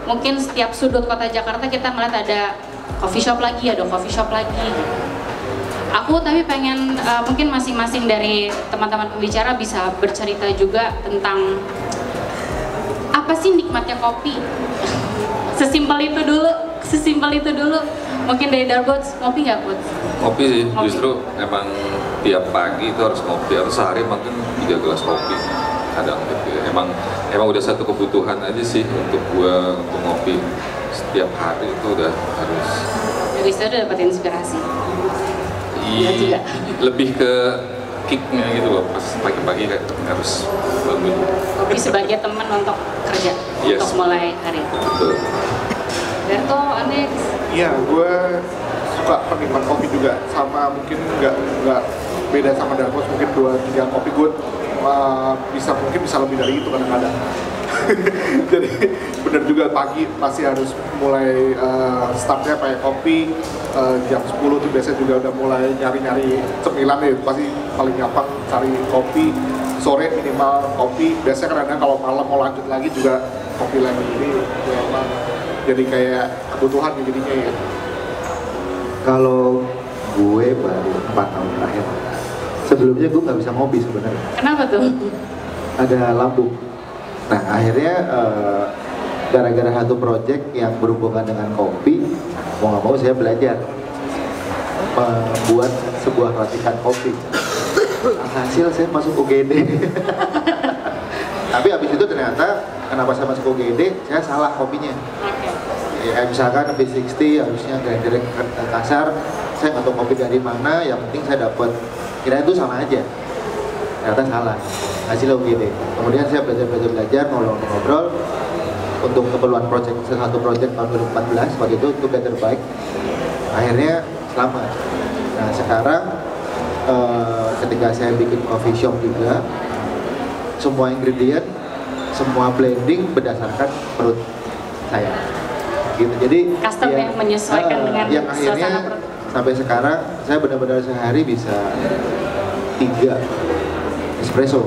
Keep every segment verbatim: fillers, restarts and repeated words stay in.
mungkin setiap sudut kota Jakarta kita ngeliat ada coffee shop lagi, ada coffee shop lagi. Aku tapi pengen uh, mungkin masing-masing dari teman-teman pembicara bisa bercerita juga tentang apa sih nikmatnya kopi. Sesimpel itu dulu, sesimpel itu dulu. Mungkin dari Darbots, ngopi nggak, Bots? Ngopi sih, Ngopi. Justru emang tiap pagi itu harus ngopi, harus sehari makan tiga gelas kopi. Kadang gitu ya. Emang emang udah satu kebutuhan aja sih untuk gua untuk ngopi setiap hari itu udah harus. Dari situ udah dapat inspirasi. Iya juga. Lebih ke kicknya gitu loh, pas pagi-pagi kayak harus bangun. Kopi sebagai teman untuk kerja, Yes. untuk mulai hari. Betul. Berto, Alex. Iya, gue suka penikmat kopi juga, sama mungkin nggak nggak beda sama Darkos, mungkin dua tiga kopi gue uh, bisa mungkin bisa lebih dari itu kadang-kadang. Jadi bener juga pagi pasti harus mulai uh, startnya pakai kopi. Uh, jam sepuluh tuh biasanya juga udah mulai nyari-nyari cemilan ya, pasti paling gampang cari kopi. Sore minimal kopi, biasanya kadang-kadang kalau malam mau lanjut lagi juga kopi lagi. Jadi memang jadi kayak kebutuhan jadinya ya. Kalau gue baru empat tahun terakhir. Sebelumnya gue nggak bisa ngopi sebenarnya. Kenapa tuh? Ada lambung. Nah akhirnya uh, gara-gara satu project yang berhubungan dengan kopi, mau nggak mau saya belajar membuat sebuah racikan kopi. Hasil saya masuk U G D. Tapi habis itu ternyata kenapa saya masuk U G D, saya salah kopinya. Oke. Ya, misalkan B enam puluh harusnya grinder kasar, saya nggak tahu kopi dari mana, yang penting saya dapat, kira itu sama aja. Ternyata salah, hasilnya U G D. Kemudian saya belajar-belajar belajar, ngobrol-ngobrol untuk keperluan project, satu project tahun dua ribu empat belas waktu itu untuk Better Bike. Akhirnya selamat. Nah sekarang uh, ketika saya bikin coffee shop juga, semua ingredient, semua blending berdasarkan perut saya. Gitu. Jadi Custom ya, menyesuaikan uh, dengan yang akhirnya suasana perut. sampai sekarang saya benar-benar sehari bisa tiga espresso.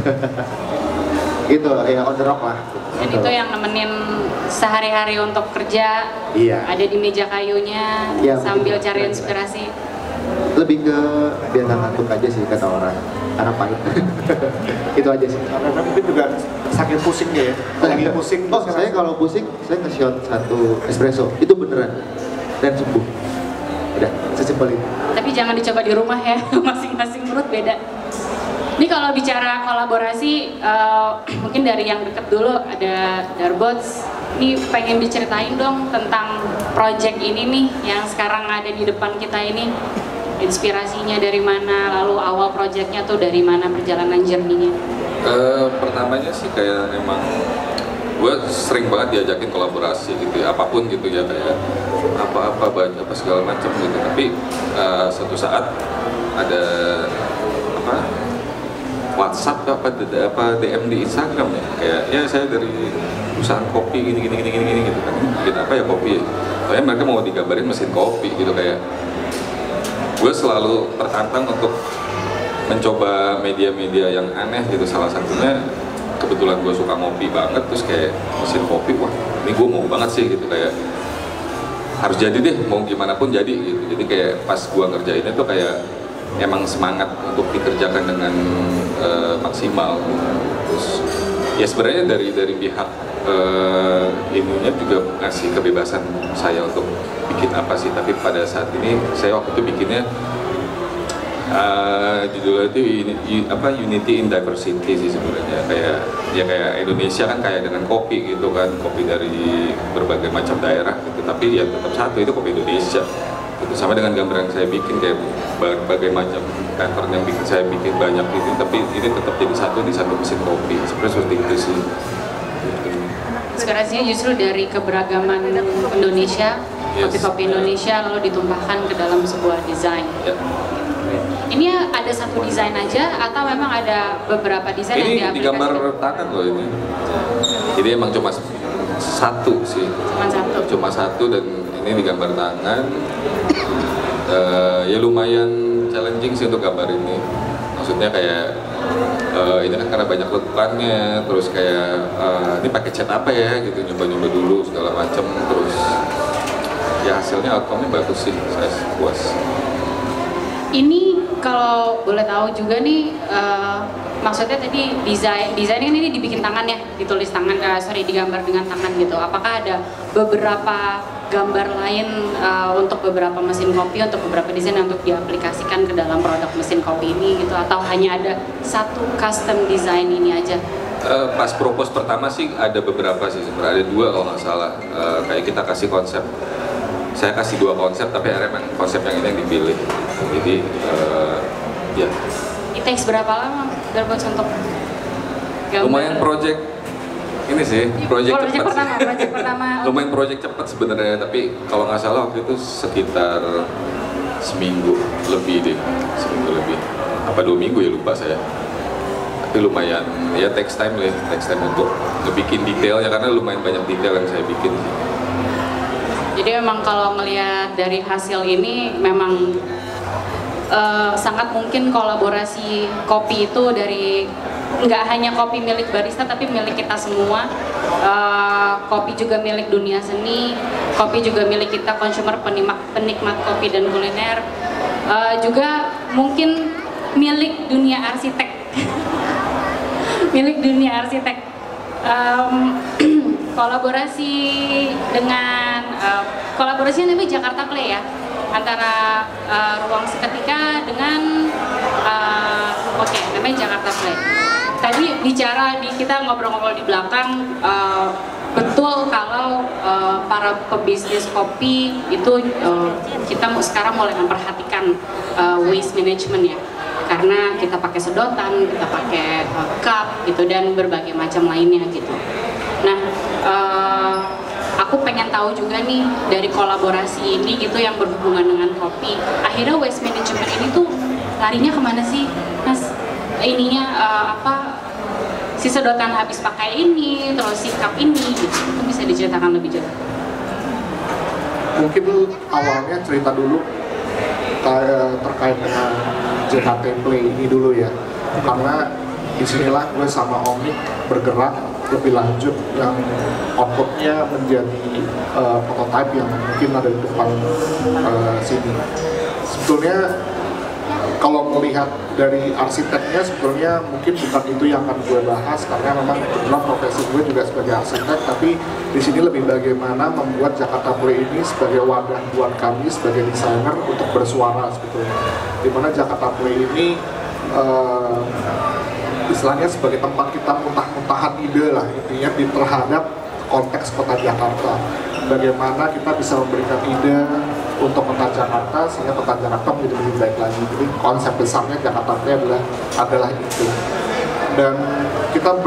Gitu ya, on the rock lah. Dan itu yang nemenin sehari-hari untuk kerja, Iya. ada di meja kayunya, Iya, sambil betul. cari inspirasi. Lebih ke biar nggak ngantuk aja sih kata orang, karena pahit. Itu aja sih. Karena mungkin juga sakit pusingnya ya. Lagi pusing. Oh saya kalau pusing saya nge-shot satu espresso itu beneran dan sembuh. Udah sesimpel itu. Tapi jangan dicoba di rumah ya, masing-masing perut beda. Ini kalau bicara kolaborasi, uh, mungkin dari yang deket dulu ada Darbots. Ini pengen diceritain dong tentang project ini nih yang sekarang ada di depan kita ini. Inspirasinya dari mana, lalu awal projectnya tuh dari mana, perjalanan journey-nya? Uh, pertamanya sih kayak emang gue sering banget diajakin kolaborasi gitu ya, apapun gitu ya, kayak apa-apa banyak apa segala macam gitu. Tapi uh, suatu saat ada apa WhatsApp apa apa D M di Instagram ya, kayak ya saya dari perusahaan kopi gini gini gini gini, gini gitu kan, bikin apa ya kopi ya, soalnya mereka mau digambarin mesin kopi gitu. Kayak gue selalu tertantang untuk mencoba media-media yang aneh gitu, salah satunya kebetulan gue suka ngopi banget, terus kayak mesin kopi, wah ini gue mau banget sih gitu, kayak harus jadi deh, mau gimana pun jadi gitu. Jadi kayak pas gue ngerjainnya tuh kayak emang semangat untuk dikerjakan dengan uh, maksimal. Terus ya sebenarnya dari dari pihak uh, ininya juga ngasih kebebasan saya untuk bikin apa sih, tapi pada saat ini saya waktu itu bikinnya Uh, judulnya itu uni, apa Unity in Diversity sih sebenarnya. Kayak ya kayak Indonesia kan kayak dengan kopi gitu kan, kopi dari berbagai macam daerah gitu, tapi ya tetap satu, itu kopi Indonesia gitu. Sama dengan gambar yang saya bikin, kayak berbagai macam pattern yang bikin saya bikin banyak itu, tapi ini tetap jadi satu di satu mesin kopi. Sebenarnya seperti itu sih gitu. Inspirasinya justru dari keberagaman Indonesia, Yes. kopi-kopi Indonesia, lalu ditumpahkan ke dalam sebuah desain. Ya. Ini ada satu desain aja atau memang ada beberapa desain yang Ini digambar diaplikasikan? tangan loh ini. Jadi emang cuma satu sih. Cuma satu. Cuma satu dan ini digambar tangan. Uh, ya lumayan challenging sih untuk gambar ini. Maksudnya kayak uh, ini kan karena banyak lekukannya, terus kayak uh, ini pakai cat apa ya gitu, nyoba-nyoba dulu segala macem, terus ya hasilnya outcome-nya bagus sih, saya puas. Ini kalau boleh tahu juga nih, uh, maksudnya tadi desain desain ini dibikin tangan ya, ditulis tangan, uh, sorry digambar dengan tangan gitu. Apakah ada beberapa gambar lain uh, untuk beberapa mesin kopi, untuk beberapa desain untuk diaplikasikan ke dalam produk mesin kopi ini gitu, atau hanya ada satu custom design ini aja? Uh, pas propose pertama sih ada beberapa sih sebenarnya, ada dua kalau nggak salah. Uh, kayak kita kasih konsep, saya kasih dua konsep, tapi akhirnya memang konsep yang ini yang dipilih. Jadi uh, ya. It takes berapa lama Garbos untuk gambar? Lumayan project ini sih, project, project cepat pertama, sih. project pertama. Lumayan project cepat sebenarnya, tapi kalau nggak salah waktu itu sekitar seminggu lebih deh, seminggu lebih. Apa dua minggu ya, lupa saya. Tapi lumayan, ya takes time lah, takes time untuk ngebikin detailnya, karena lumayan banyak detail yang saya bikin sih. Jadi memang kalau melihat dari hasil ini memang uh, sangat mungkin kolaborasi kopi itu dari nggak hanya kopi milik barista tapi milik kita semua. Uh, kopi juga milik dunia seni, kopi juga milik kita konsumer penikmat, penikmat kopi dan kuliner. Uh, juga mungkin milik dunia arsitek, milik dunia arsitek. Um, kolaborasi dengan uh, kolaborasinya namanya Jakarta Play ya, antara uh, Ruang Seketika dengan uh, oke okay, namanya Jakarta Play. Tadi bicara di kita ngobrol-ngobrol di belakang, uh, betul kalau uh, para pebisnis kopi itu uh, kita sekarang mulai memperhatikan uh, waste management ya, karena kita pakai sedotan, kita pakai uh, cup gitu dan berbagai macam lainnya gitu. Nah, uh, aku pengen tahu juga nih dari kolaborasi ini gitu yang berhubungan dengan kopi, akhirnya waste management ini tuh larinya kemana sih, Mas? Ininya uh, apa? Si sedotan habis pakai ini, terus si cup ini, gitu. Itu bisa diceritakan lebih jauh? Mungkin awalnya cerita dulu kayak terkait dengan J K T Play ini dulu ya, karena disinilah gue sama Omik bergerak lebih lanjut yang outputnya menjadi uh, prototype yang mungkin ada di depan uh, sini. Sebetulnya kalau melihat dari arsiteknya sebetulnya mungkin bukan itu yang akan gue bahas, karena memang kebetulan profesi gue juga sebagai arsitek, tapi di sini lebih bagaimana membuat Jakarta Play ini sebagai wadah buat kami sebagai desainer untuk bersuara sebetulnya. Dimana Jakarta Play ini uh, istilahnya sebagai tempat kita muntah-muntahan ide lah intinya di terhadap konteks kota Jakarta. Bagaimana kita bisa memberikan ide untuk kota Jakarta sehingga kota Jakarta menjadi lebih baik lagi. Jadi konsep besarnya Jakarta Play adalah adalah itu. Dan kita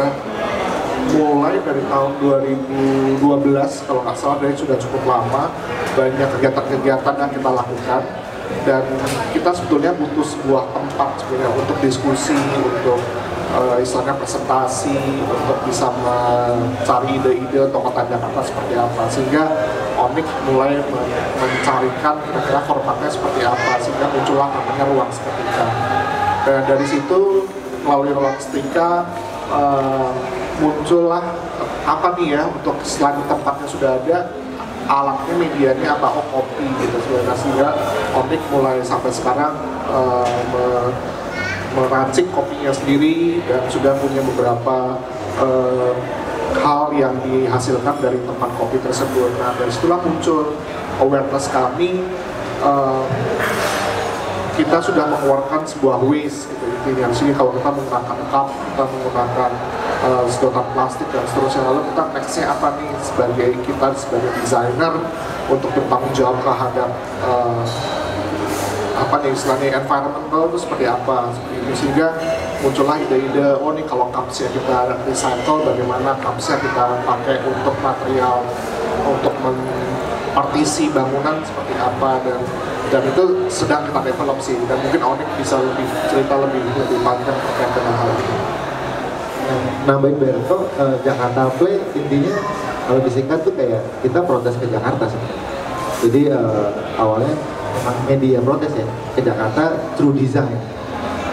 mulai dari tahun dua ribu dua belas kalau nggak salah, dari sudah cukup lama banyak kegiatan-kegiatan yang kita lakukan. Dan kita sebetulnya butuh sebuah tempat sebenarnya untuk diskusi, untuk uh, istilahnya presentasi, untuk bisa mencari ide-ide untuk kota Jakarta seperti apa, sehingga Omik mulai mencarikan kira-kira formatnya seperti apa, sehingga muncullah namanya Ruang Seketika. Dan dari situ melalui Ruang Seketika uh, muncullah apa nih ya, untuk selain tempatnya sudah ada, alatnya, medianya apa, oh kopi gitu sebenarnya, sehingga Omik mulai sampai sekarang uh, me meracik kopinya sendiri dan sudah punya beberapa uh, hal yang dihasilkan dari tempat kopi tersebut. Nah dari situlah muncul awareness kami, uh, kita sudah mengeluarkan sebuah waste gitu intinya. Sini kalau kita menggunakan cup, kita menggunakan Uh, sedotan plastik dan seterusnya, lalu kita nextnya apa nih sebagai kita sebagai desainer untuk bertanggung jawab terhadap uh, apa nih istilahnya environmental itu seperti apa, seperti itu. Sehingga muncullah ide-ide, oh nih kalau cupsnya kita recycle, bagaimana cupsnya kita pakai untuk material untuk partisi bangunan seperti apa, dan dan itu sedang kita develop sih, dan mungkin Onik bisa lebih cerita lebih lebih panjang terkait dengan hal ini. Nambahin Berto, uh, Jakarta Play intinya kalau disingkat tuh kayak kita protes ke Jakarta sebenarnya. Jadi uh, awalnya memang media protes ya ke Jakarta through design.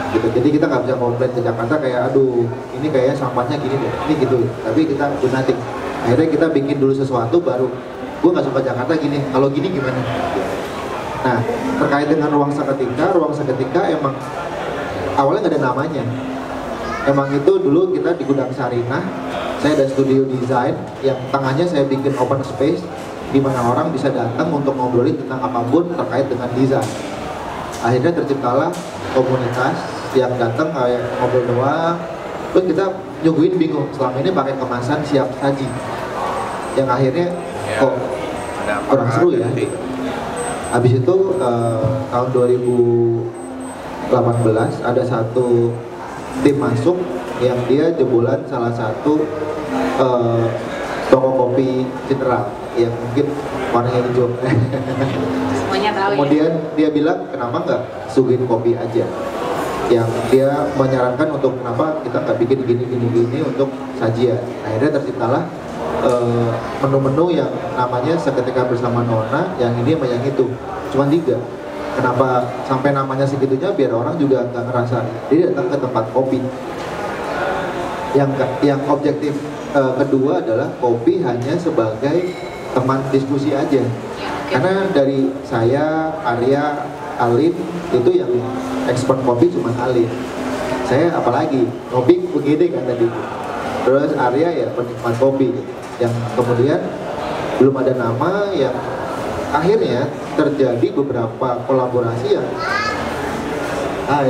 gitu. Jadi kita nggak bisa komplain ke Jakarta kayak aduh ini kayak sampahnya gini deh, ini gitu. Tapi kita do nothing. Akhirnya kita bikin dulu sesuatu baru. Gue nggak suka Jakarta gini, kalau gini gimana? Nah terkait dengan ruang seketika, ruang seketika emang awalnya nggak ada namanya. Emang itu dulu kita di Gudang Sarinah, saya ada studio desain yang tengahnya saya bikin open space di mana orang bisa datang untuk ngobrolin tentang apapun terkait dengan desain. Akhirnya terciptalah komunitas yang datang kayak ngobrol doang. Terus kita nyuguhin bingung, selama ini pakai kemasan siap saji. Yang akhirnya kok kurang seru ya. Habis itu uh, tahun dua ribu delapan belas ada satu tim masuk yang dia jebolan salah satu uh, toko kopi general yang mungkin warnanya hijau. Semuanya tahu. Kemudian ya? Dia bilang kenapa nggak suguhin kopi aja? Yang dia menyarankan untuk kenapa kita nggak bikin gini-gini-gini untuk sajian. Akhirnya terciptalah uh, menu-menu yang namanya Seketika Bersama Nona, yang ini sama yang itu. Cuma tiga. Kenapa sampai namanya segitunya? Biar orang juga nggak ngerasa dia datang ke tempat kopi. Yang yang objektif uh, kedua adalah kopi hanya sebagai teman diskusi aja. Karena dari saya, Arya, Alin itu yang ekspor kopi cuma Alin. Saya apalagi kopi begini kan tadi. Terus Arya ya penikmat kopi. Yang kemudian belum ada nama, yang akhirnya terjadi beberapa kolaborasi yang hai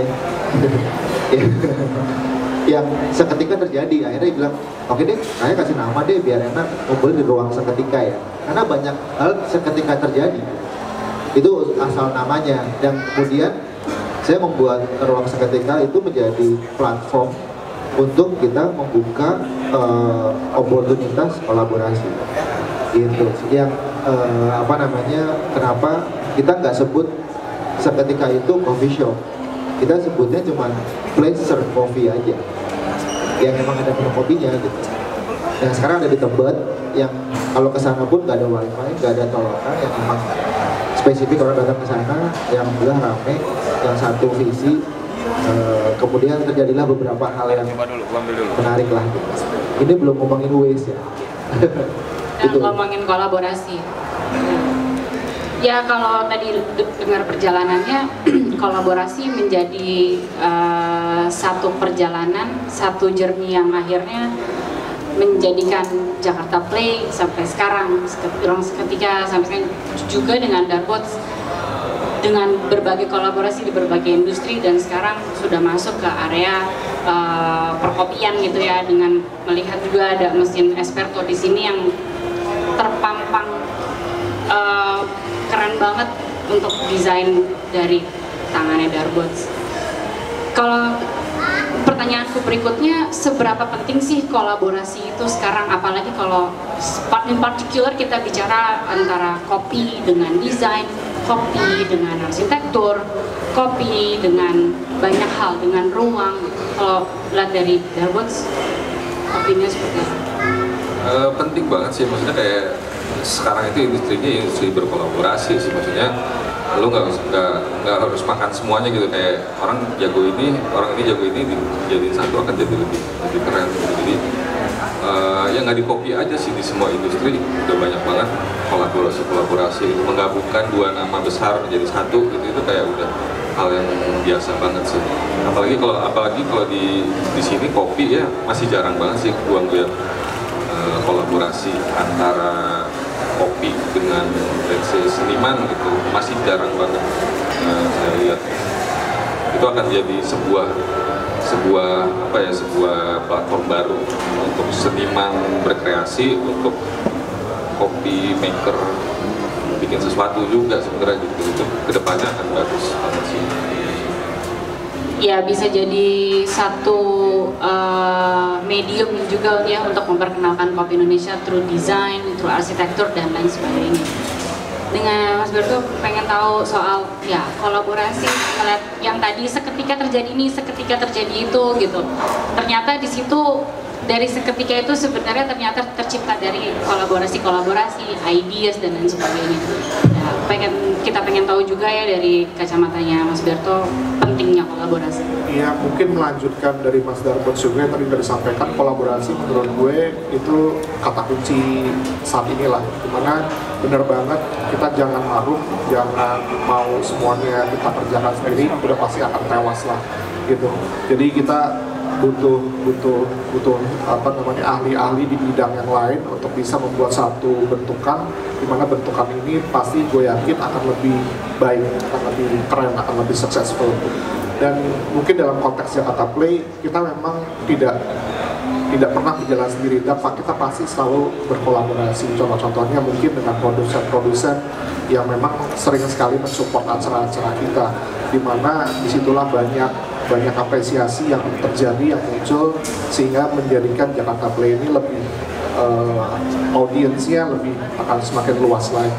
yang seketika terjadi. Akhirnya bilang oke deh, saya kasih nama deh biar enak ngumpul di ruang seketika ya, karena banyak hal seketika terjadi. Itu asal namanya. Dan kemudian saya membuat ruang seketika itu menjadi platform untuk kita membuka uh, oportunitas kolaborasi gitu. Yang uh, apa namanya, kenapa kita nggak sebut seketika itu coffee shop, kita sebutnya cuma place serve coffee aja, yang emang ada minum kopinya gitu. Yang sekarang ada di Tebet, yang kalau ke sana pun nggak ada wifi, nggak ada tolokan, yang emang spesifik orang datang ke sana, yang belah rame, yang satu visi. Uh, kemudian terjadilah beberapa hal yang menarik lah gitu. Ini belum ngomongin waste ya. Itu ngomongin kolaborasi. Ya kalau tadi dengar perjalanannya, kolaborasi menjadi uh, satu perjalanan, satu journey yang akhirnya menjadikan Jakarta Play sampai sekarang, ruang seketika sampai sekarang, juga dengan Darbots, dengan berbagai kolaborasi di berbagai industri, dan sekarang sudah masuk ke area uh, perkopian gitu ya, dengan melihat juga ada mesin espresso di sini yang terpampang uh, keren banget untuk desain dari tangannya Darbots. Kalau pertanyaanku berikutnya, seberapa penting sih kolaborasi itu sekarang, apalagi kalau in particular kita bicara antara kopi dengan desain, kopi dengan arsitektur, kopi dengan banyak hal, dengan ruang. Kalau lihat dari Darbots, kopinya seperti apa? Uh, penting banget sih, maksudnya kayak sekarang itu industrinya industri berkolaborasi sih, maksudnya lu nggak nggak nggak harus makan semuanya gitu, kayak orang jago ini, orang ini jago ini, dijadiin satu akan jadi lebih lebih keren gitu. Jadi uh, ya nggak di copy aja sih, di semua industri udah banyak banget kolaborasi kolaborasi menggabungkan dua nama besar menjadi satu gitu, itu kayak udah hal yang biasa banget sih. Apalagi kalau apalagi kalau di di sini kopi ya masih jarang banget sih gua ngeliat uh, kolaborasi antara kopi dengan let's say seniman gitu, masih jarang banget uh, saya lihat. Itu akan jadi sebuah sebuah apa ya sebuah platform baru untuk seniman berkreasi, untuk kopi maker bikin sesuatu juga sebenarnya gitu. Itu kedepannya akan bagus banget sih. Ya bisa jadi satu uh, medium juga ya untuk memperkenalkan kopi Indonesia through design, through arsitektur dan lain sebagainya. Dengan Mas Berto pengen tahu soal ya kolaborasi, melihat yang tadi seketika terjadi ini, seketika terjadi itu gitu. Ternyata di situ dari seketika itu sebenarnya ternyata tercipta dari kolaborasi-kolaborasi, ideas dan lain sebagainya. Nah, pengen kita pengen tahu juga ya dari kacamatanya Mas Berto pentingnya kolaborasi. Iya, mungkin melanjutkan dari Mas Darbon juga yang tadi udah disampaikan, kolaborasi menurut gue itu kata kunci saat inilah, dimana bener banget kita jangan maruk, jangan mau semuanya kita kerjakan sendiri, udah pasti akan tewas lah gitu. Jadi kita butuh butuh butuh apa namanya ahli-ahli di bidang yang lain untuk bisa membuat satu bentukan, di mana bentukan ini pasti gue yakin akan lebih baik, akan lebih keren, akan lebih successful. Dan mungkin dalam konteks Jakarta Play kita memang tidak tidak pernah berjalan sendiri, tapi kita pasti selalu berkolaborasi. Contoh-contohnya mungkin dengan produsen-produsen yang memang sering sekali mensupport acara-acara kita, di mana disitulah banyak banyak apresiasi yang terjadi, yang muncul, sehingga menjadikan Jakarta Play ini lebih uh, audiensnya lebih akan semakin luas lagi.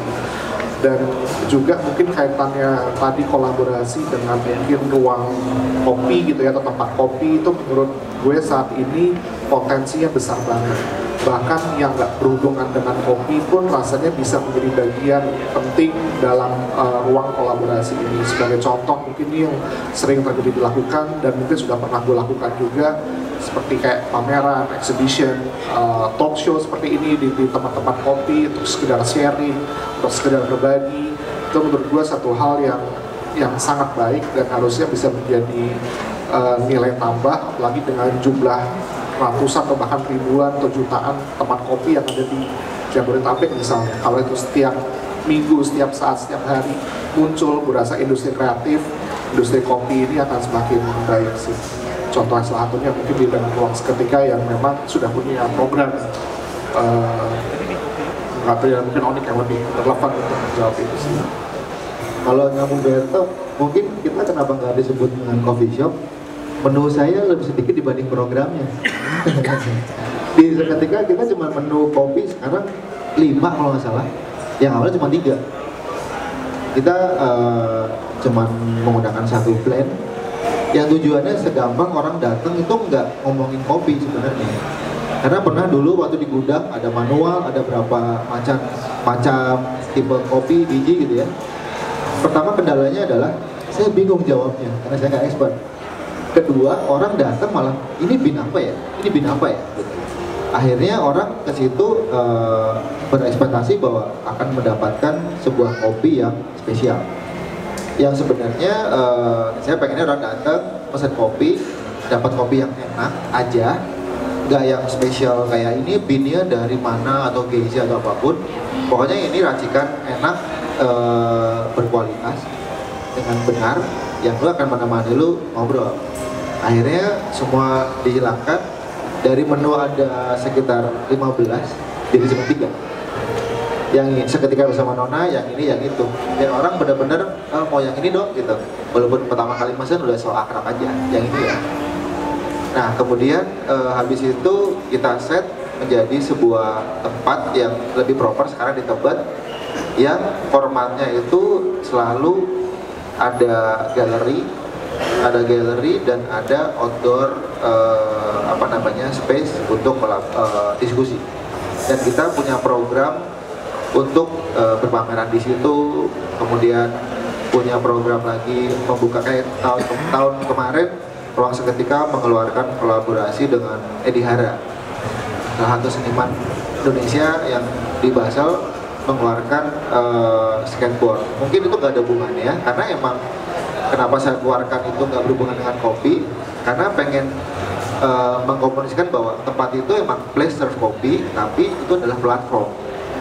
Dan juga mungkin kaitannya tadi kolaborasi dengan mungkin ruang kopi gitu ya, atau tempat kopi, itu menurut gue saat ini potensinya besar banget. Bahkan yang nggak berhubungan dengan kopi pun rasanya bisa menjadi bagian penting dalam uh, ruang kolaborasi ini. Sebagai contoh mungkin ini yang sering terjadi dilakukan dan mungkin sudah pernah gue lakukan juga, seperti kayak pameran, exhibition, uh, talk show seperti ini di, di tempat-tempat kopi untuk sekedar sharing, untuk sekedar berbagi. Itu menurut gue satu hal yang yang sangat baik dan harusnya bisa menjadi uh, nilai tambah, apalagi dengan jumlah ratusan atau bahkan ribuan atau jutaan tempat kopi yang ada di Jabodetabek misalnya. Kalau itu setiap minggu, setiap saat, setiap hari muncul, berasa industri kreatif, industri kopi ini akan semakin baik sih. Contoh salah satunya mungkin di Dengan Ruang Seketika yang memang sudah punya program uh, nggak tahu ya, mungkin Onik yang lebih relevan untuk menjawab itu sih. Kalau nyambung Berto, mungkin kita kenapa nggak disebut dengan coffee shop? Menu saya lebih sedikit dibanding programnya. Di Seketika kita cuma menu kopi sekarang lima kalau nggak salah, yang awalnya cuma tiga. Kita uh, cuma menggunakan satu blend, yang tujuannya segampang orang datang itu nggak ngomongin kopi sebenarnya. Karena pernah dulu waktu di gudang ada manual, ada berapa macam macam tipe kopi biji gitu ya. Pertama kendalanya adalah saya bingung jawabnya karena saya nggak expert. Kedua, orang datang malah ini bin apa ya? Ini bin apa ya? Akhirnya orang ke situ uh, berekspektasi bahwa akan mendapatkan sebuah kopi yang spesial. Yang sebenarnya uh, saya pengennya orang datang pesan kopi, dapat kopi yang enak aja, nggak yang spesial kayak ini binnya dari mana atau geisha atau apapun. Pokoknya ini racikan enak, uh, berkualitas dengan benar, yang lu akan menemani lu ngobrol. Akhirnya semua dihilangkan, dari menu ada sekitar lima belas jadi cuma tiga. Yang Seketika bersama Nona, yang ini, yang itu. Dan orang benar-benar oh, mau yang ini dong gitu. Walaupun pertama kali mesen udah so akrab aja, yang ini ya. Nah kemudian eh, habis itu kita set menjadi sebuah tempat yang lebih proper sekarang di Tebet, yang formatnya itu selalu ada galeri, ada galeri dan ada outdoor uh, apa namanya space untuk uh, diskusi. Dan kita punya program untuk uh, berpameran di situ. Kemudian punya program lagi membuka kayak tahun tahun kemarin Ruang Seketika mengeluarkan kolaborasi dengan Edi Hara, salah satu seniman Indonesia yang di Basel, mengeluarkan uh, skateboard. Mungkin itu nggak ada hubungannya, karena emang kenapa saya keluarkan itu nggak berhubungan dengan kopi, karena pengen uh, mengkomunikasikan bahwa tempat itu emang place serve kopi, tapi itu adalah platform.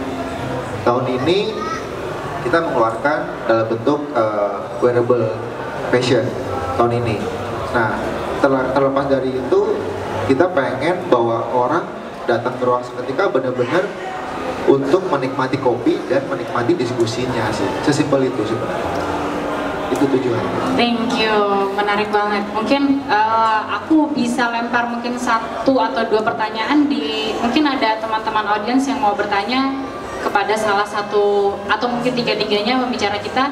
Tahun ini kita mengeluarkan dalam bentuk uh, wearable fashion tahun ini. Nah, terlepas dari itu, kita pengen bahwa orang datang ke Ruang Seketika benar-benar untuk menikmati kopi dan menikmati diskusinya sih, sesimpel itu sebenarnya. Itu tujuannya. Thank you, menarik banget. Mungkin uh, aku bisa lempar mungkin satu atau dua pertanyaan di, mungkin ada teman-teman audiens yang mau bertanya kepada salah satu atau mungkin tiga-tiganya pembicara kita.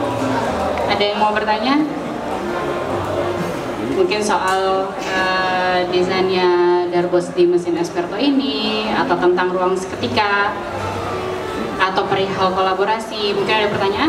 Ada yang mau bertanya? Mungkin soal uh, uh, desainnya Darbos di mesin Esperto ini, atau tentang ruang seketika, atau perihal kolaborasi. Mungkin ada pertanyaan?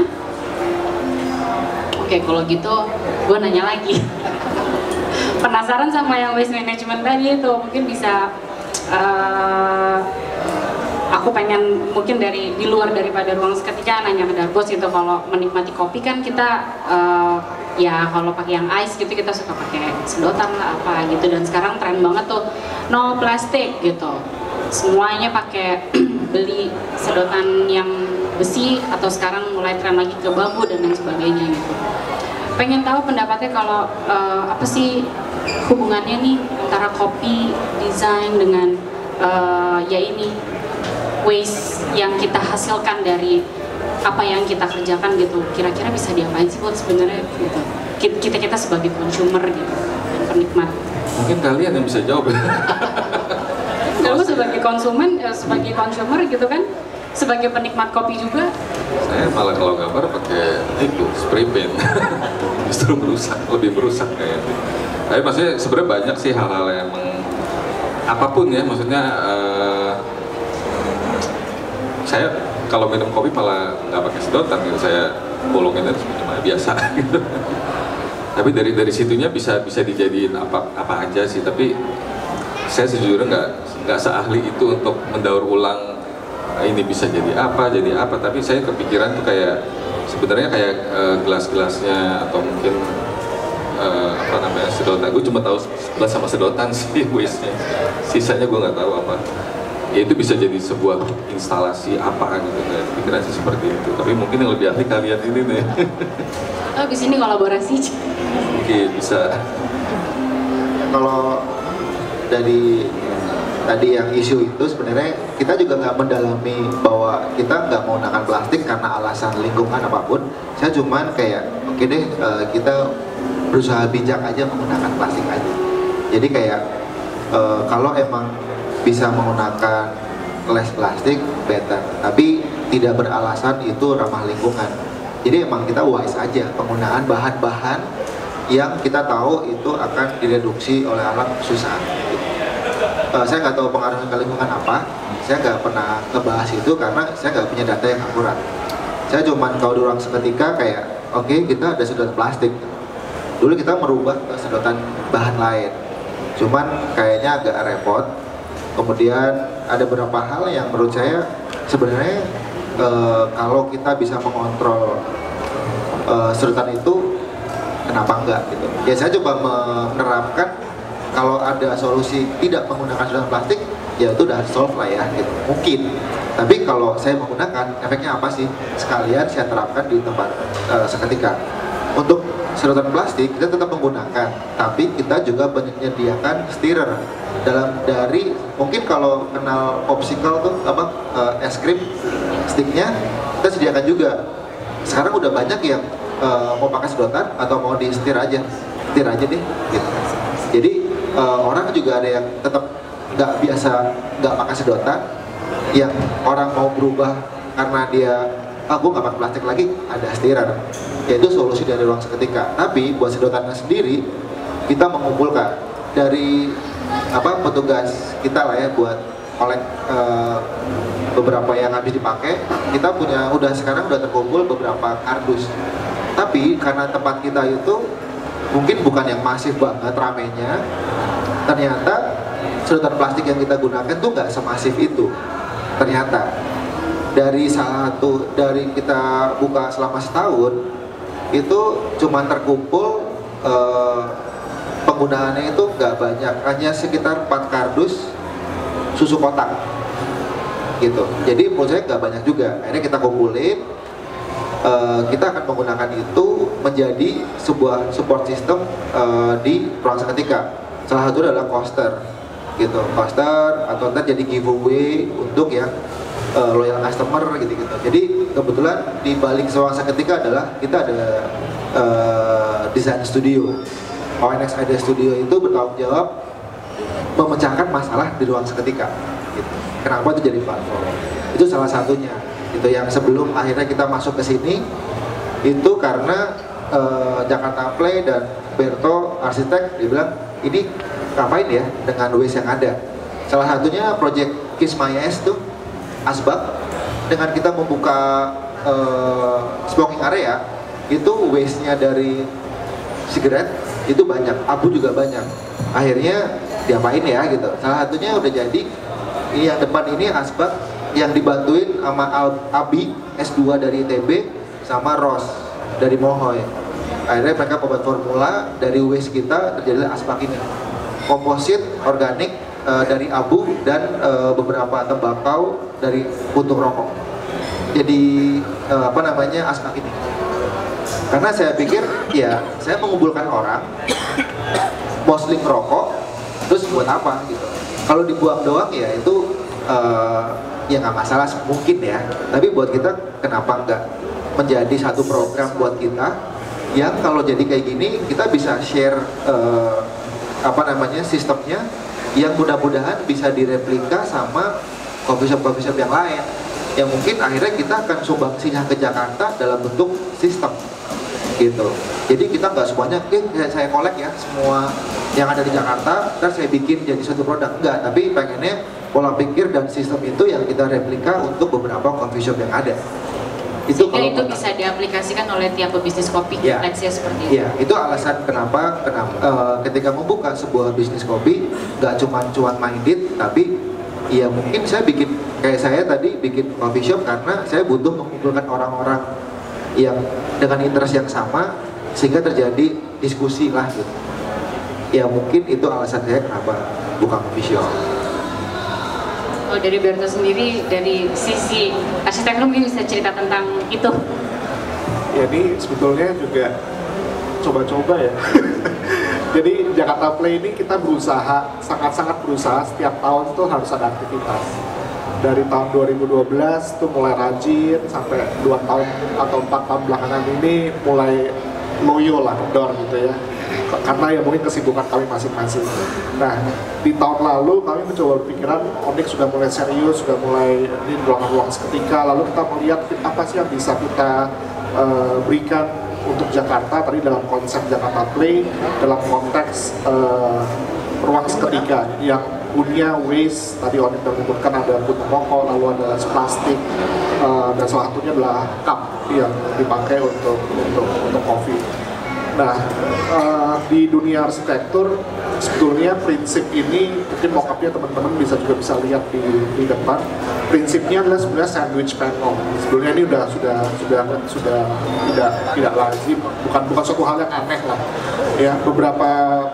Oke, kalau gitu gue nanya lagi. Penasaran sama yang waste management tadi itu, mungkin bisa uh, aku pengen mungkin dari di luar daripada ruang seketika nanya ke Darbos gitu. Kalau menikmati kopi kan kita uh, ya kalau pakai yang ice gitu kita suka pakai sedotan lah apa gitu, dan sekarang tren banget tuh no plastik gitu, semuanya pakai beli sedotan yang besi, atau sekarang mulai tren lagi ke bambu dan lain sebagainya gitu. Pengen tahu pendapatnya kalau uh, apa sih hubungannya nih antara kopi desain dengan uh, ya ini waste yang kita hasilkan dari apa yang kita kerjakan gitu. Kira-kira bisa diapain sih buat sebenarnya gitu. Kita kita sebagai consumer gitu dan penikmat. Mungkin kalian yang bisa jawab. Kalau sebagai konsumen, sebagai consumer gitu kan, sebagai penikmat kopi juga. Saya malah kalau gambar pakai itu spray paint. Justru merusak, lebih merusak kayaknya. Tapi maksudnya sebenarnya banyak sih hal-hal yang emang apapun ya, maksudnya uh, saya kalau minum kopi malah nggak pakai sedotan gitu, saya bolongin aja cuma biasa gitu. Tapi dari dari situnya bisa bisa dijadiin apa apa aja sih. Tapi saya sejujurnya nggak nggak seahli itu untuk mendaur ulang ini bisa jadi apa jadi apa. Tapi saya kepikiran tuh kayak sebenarnya kayak uh, gelas-gelasnya atau mungkin uh, apa namanya sedotan. Gue cuma tahu gelas sama sedotan sih waste-nya. Sisanya gue nggak tahu apa. Ya itu bisa jadi sebuah instalasi apa gitu, kayak pikiran sih seperti itu. Tapi mungkin yang lebih ahli kalian ini nih. Oh, di sini kolaborasi. Oke, bisa. Kalau dari tadi yang isu itu sebenarnya kita juga nggak mendalami bahwa kita nggak menggunakan plastik karena alasan lingkungan apapun. Saya cuman kayak oke okay deh uh, kita berusaha bijak aja menggunakan plastik aja. Jadi kayak uh, kalau emang bisa menggunakan less plastik better, tapi tidak beralasan itu ramah lingkungan. Jadi emang kita wise aja penggunaan bahan-bahan yang kita tahu itu akan direduksi oleh alam susah. Uh, saya nggak tahu pengaruh ke lingkungan apa, saya nggak pernah ngebahas itu karena saya nggak punya data yang akurat. Saya cuma tahu di ruang seketika kayak, oke okay, kita ada sedotan plastik. Dulu kita merubah ke sedotan bahan lain, cuman kayaknya agak repot. Kemudian ada beberapa hal yang menurut saya sebenarnya uh, kalau kita bisa mengontrol uh, sedotan itu, kenapa enggak gitu. Ya saya coba menerapkan kalau ada solusi tidak menggunakan sedotan plastik, ya itu udah solve lah ya gitu. Mungkin. Tapi kalau saya menggunakan, efeknya apa sih? Sekalian saya terapkan di tempat uh, seketika. Untuk sedotan plastik kita tetap menggunakan, tapi kita juga menyediakan stirrer dalam dari mungkin kalau kenal popsicle tuh apa uh, es krim sticknya kita sediakan juga. Sekarang udah banyak yang uh, mau pakai sedotan atau mau di setir aja, setir aja deh gitu. Jadi uh, orang juga ada yang tetap nggak biasa nggak pakai sedotan, yang orang mau berubah karena dia aku nggak pakai plastik lagi, ada stirrer. Yaitu solusi dari ruang seketika. Tapi buat sedotannya sendiri kita mengumpulkan dari apa petugas kita lah ya buat kolek uh, beberapa yang habis dipakai. Kita punya udah sekarang udah terkumpul beberapa kardus. Tapi karena tempat kita itu mungkin bukan yang masif banget ramenya, ternyata sedotan plastik yang kita gunakan tuh nggak semasif itu. Ternyata dari salah satu dari kita buka selama setahun itu cuma terkumpul eh, penggunaannya itu nggak banyak, hanya sekitar empat kardus susu kotak gitu. Jadi menurut saya nggak banyak juga. Akhirnya kita kumpulin, eh, kita akan menggunakan itu menjadi sebuah support system eh, di ruang seketika. Salah satu adalah coaster gitu, coaster atau ntar jadi giveaway untuk yang Uh, loyal customer gitu-gitu. Jadi kebetulan di balik ruang seketika adalah kita ada uh, design studio. O N X Idea Studio itu bertanggung jawab memecahkan masalah di ruang seketika. Gitu. Kenapa itu jadi platform? Itu salah satunya. Itu yang sebelum akhirnya kita masuk ke sini itu karena uh, Jakarta Play dan Berto arsitek, dia bilang ini ngapain ya dengan waste yang ada. Salah satunya project Kiss My Ass tuh asbak, dengan kita membuka uh, smoking area itu waste-nya dari sigaret itu banyak, abu juga banyak. Akhirnya diapain ya gitu. Salah satunya udah jadi, ini yang depan ini asbak yang dibantuin sama Abi S dua dari I T B sama Ros dari Mohoy. Akhirnya mereka membuat formula dari waste kita terjadilah asbak ini. Komposit organik e, dari abu dan e, beberapa tembakau dari puntung rokok. Jadi e, apa namanya asbak ini. Karena saya pikir ya saya mengumpulkan orang mostly rokok terus buat apa gitu. Kalau dibuang doang ya itu e, ya nggak masalah mungkin ya. Tapi buat kita kenapa nggak menjadi satu program buat kita yang kalau jadi kayak gini kita bisa share uh, apa namanya sistemnya yang mudah-mudahan bisa direplika sama coffee shop coffee shop yang lain yang mungkin akhirnya kita akan sumbangsinya ke Jakarta dalam bentuk sistem gitu. Jadi kita nggak semuanya eh saya kolek ya semua yang ada di Jakarta dan saya bikin jadi satu produk, enggak, tapi pengennya pola pikir dan sistem itu yang kita replika untuk beberapa coffee shop yang ada. Itu sehingga itu kita, bisa diaplikasikan oleh tiap pebisnis kopi, ya, let's say seperti itu. Ya, itu alasan kenapa, kenapa uh, ketika membuka sebuah bisnis kopi nggak cuma cuan minded, tapi ya mungkin saya bikin kayak saya tadi bikin coffee shop karena saya butuh mengumpulkan orang-orang yang dengan interest yang sama sehingga terjadi diskusi lah gitu. Ya mungkin itu alasan saya kenapa buka coffee shop. Oh, dari Berto sendiri, dari sisi arsitektur mungkin bisa cerita tentang itu. Ya ini sebetulnya juga coba-coba ya. Jadi Jakarta Play ini kita berusaha, sangat-sangat berusaha setiap tahun tuh harus ada aktivitas. Dari tahun dua ribu dua belas tuh mulai rajin sampai dua tahun atau empat tahun belakangan ini mulai loyo lah, kendor gitu ya. Karena ya mungkin kesibukan kami masing-masing. Nah, di tahun lalu kami mencoba berpikiran, Onyx sudah mulai serius, sudah mulai ini ruangan-ruangan seketika, lalu kita melihat apa sih yang bisa kita uh, berikan untuk Jakarta, tadi dalam konsep Jakarta Play, dalam konteks uh, ruang seketika yang punya waste, tadi Onyx sudah menyebutkan ada puntung rokok, lalu ada plastik, uh, dan salah satunya adalah cup yang dipakai untuk untuk untuk kopi. Nah, uh, di dunia arsitektur sebetulnya prinsip ini mungkin mock-up-nya teman-teman bisa juga bisa lihat di, di depan. Prinsipnya adalah sebenarnya sandwich panel. Sebetulnya ini sudah sudah sudah sudah tidak tidak lazim, bukan bukan suatu hal yang aneh lah. Ya, beberapa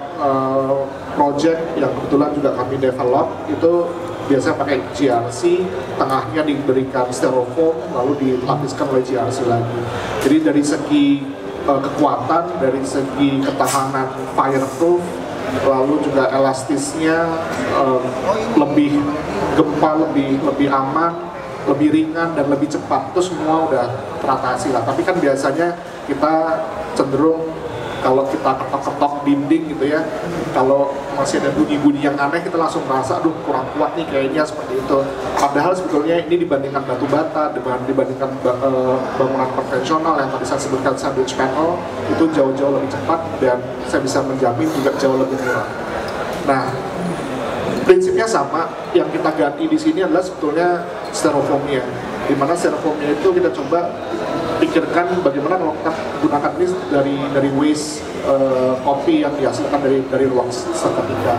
uh, project yang kebetulan juga kami develop itu biasanya pakai G R C, tengahnya diberikan styrofoam, lalu dilapiskan oleh G R C lagi. Jadi dari segi Uh, kekuatan, dari segi ketahanan fireproof, lalu juga elastisnya uh, lebih gempa, lebih lebih aman, lebih ringan dan lebih cepat. Itu semua udah teratasi lah. Tapi kan biasanya kita cenderung kalau kita ketok-ketok dinding gitu ya, kalau masih ada bunyi-bunyi yang aneh kita langsung merasa aduh kurang kuat nih kayaknya seperti itu. Padahal sebetulnya ini dibandingkan batu bata, dibandingkan uh, bangunan konvensional yang tadi saya sebutkan sandwich panel itu jauh-jauh lebih cepat dan saya bisa menjamin juga jauh lebih murah. Nah, prinsipnya sama, yang kita ganti di sini adalah sebetulnya styrofoamnya, di mana styrofoamnya itu kita coba pikirkan bagaimana kalau kita gunakan ini dari dari waste uh, kopi yang dihasilkan dari dari ruang seketika.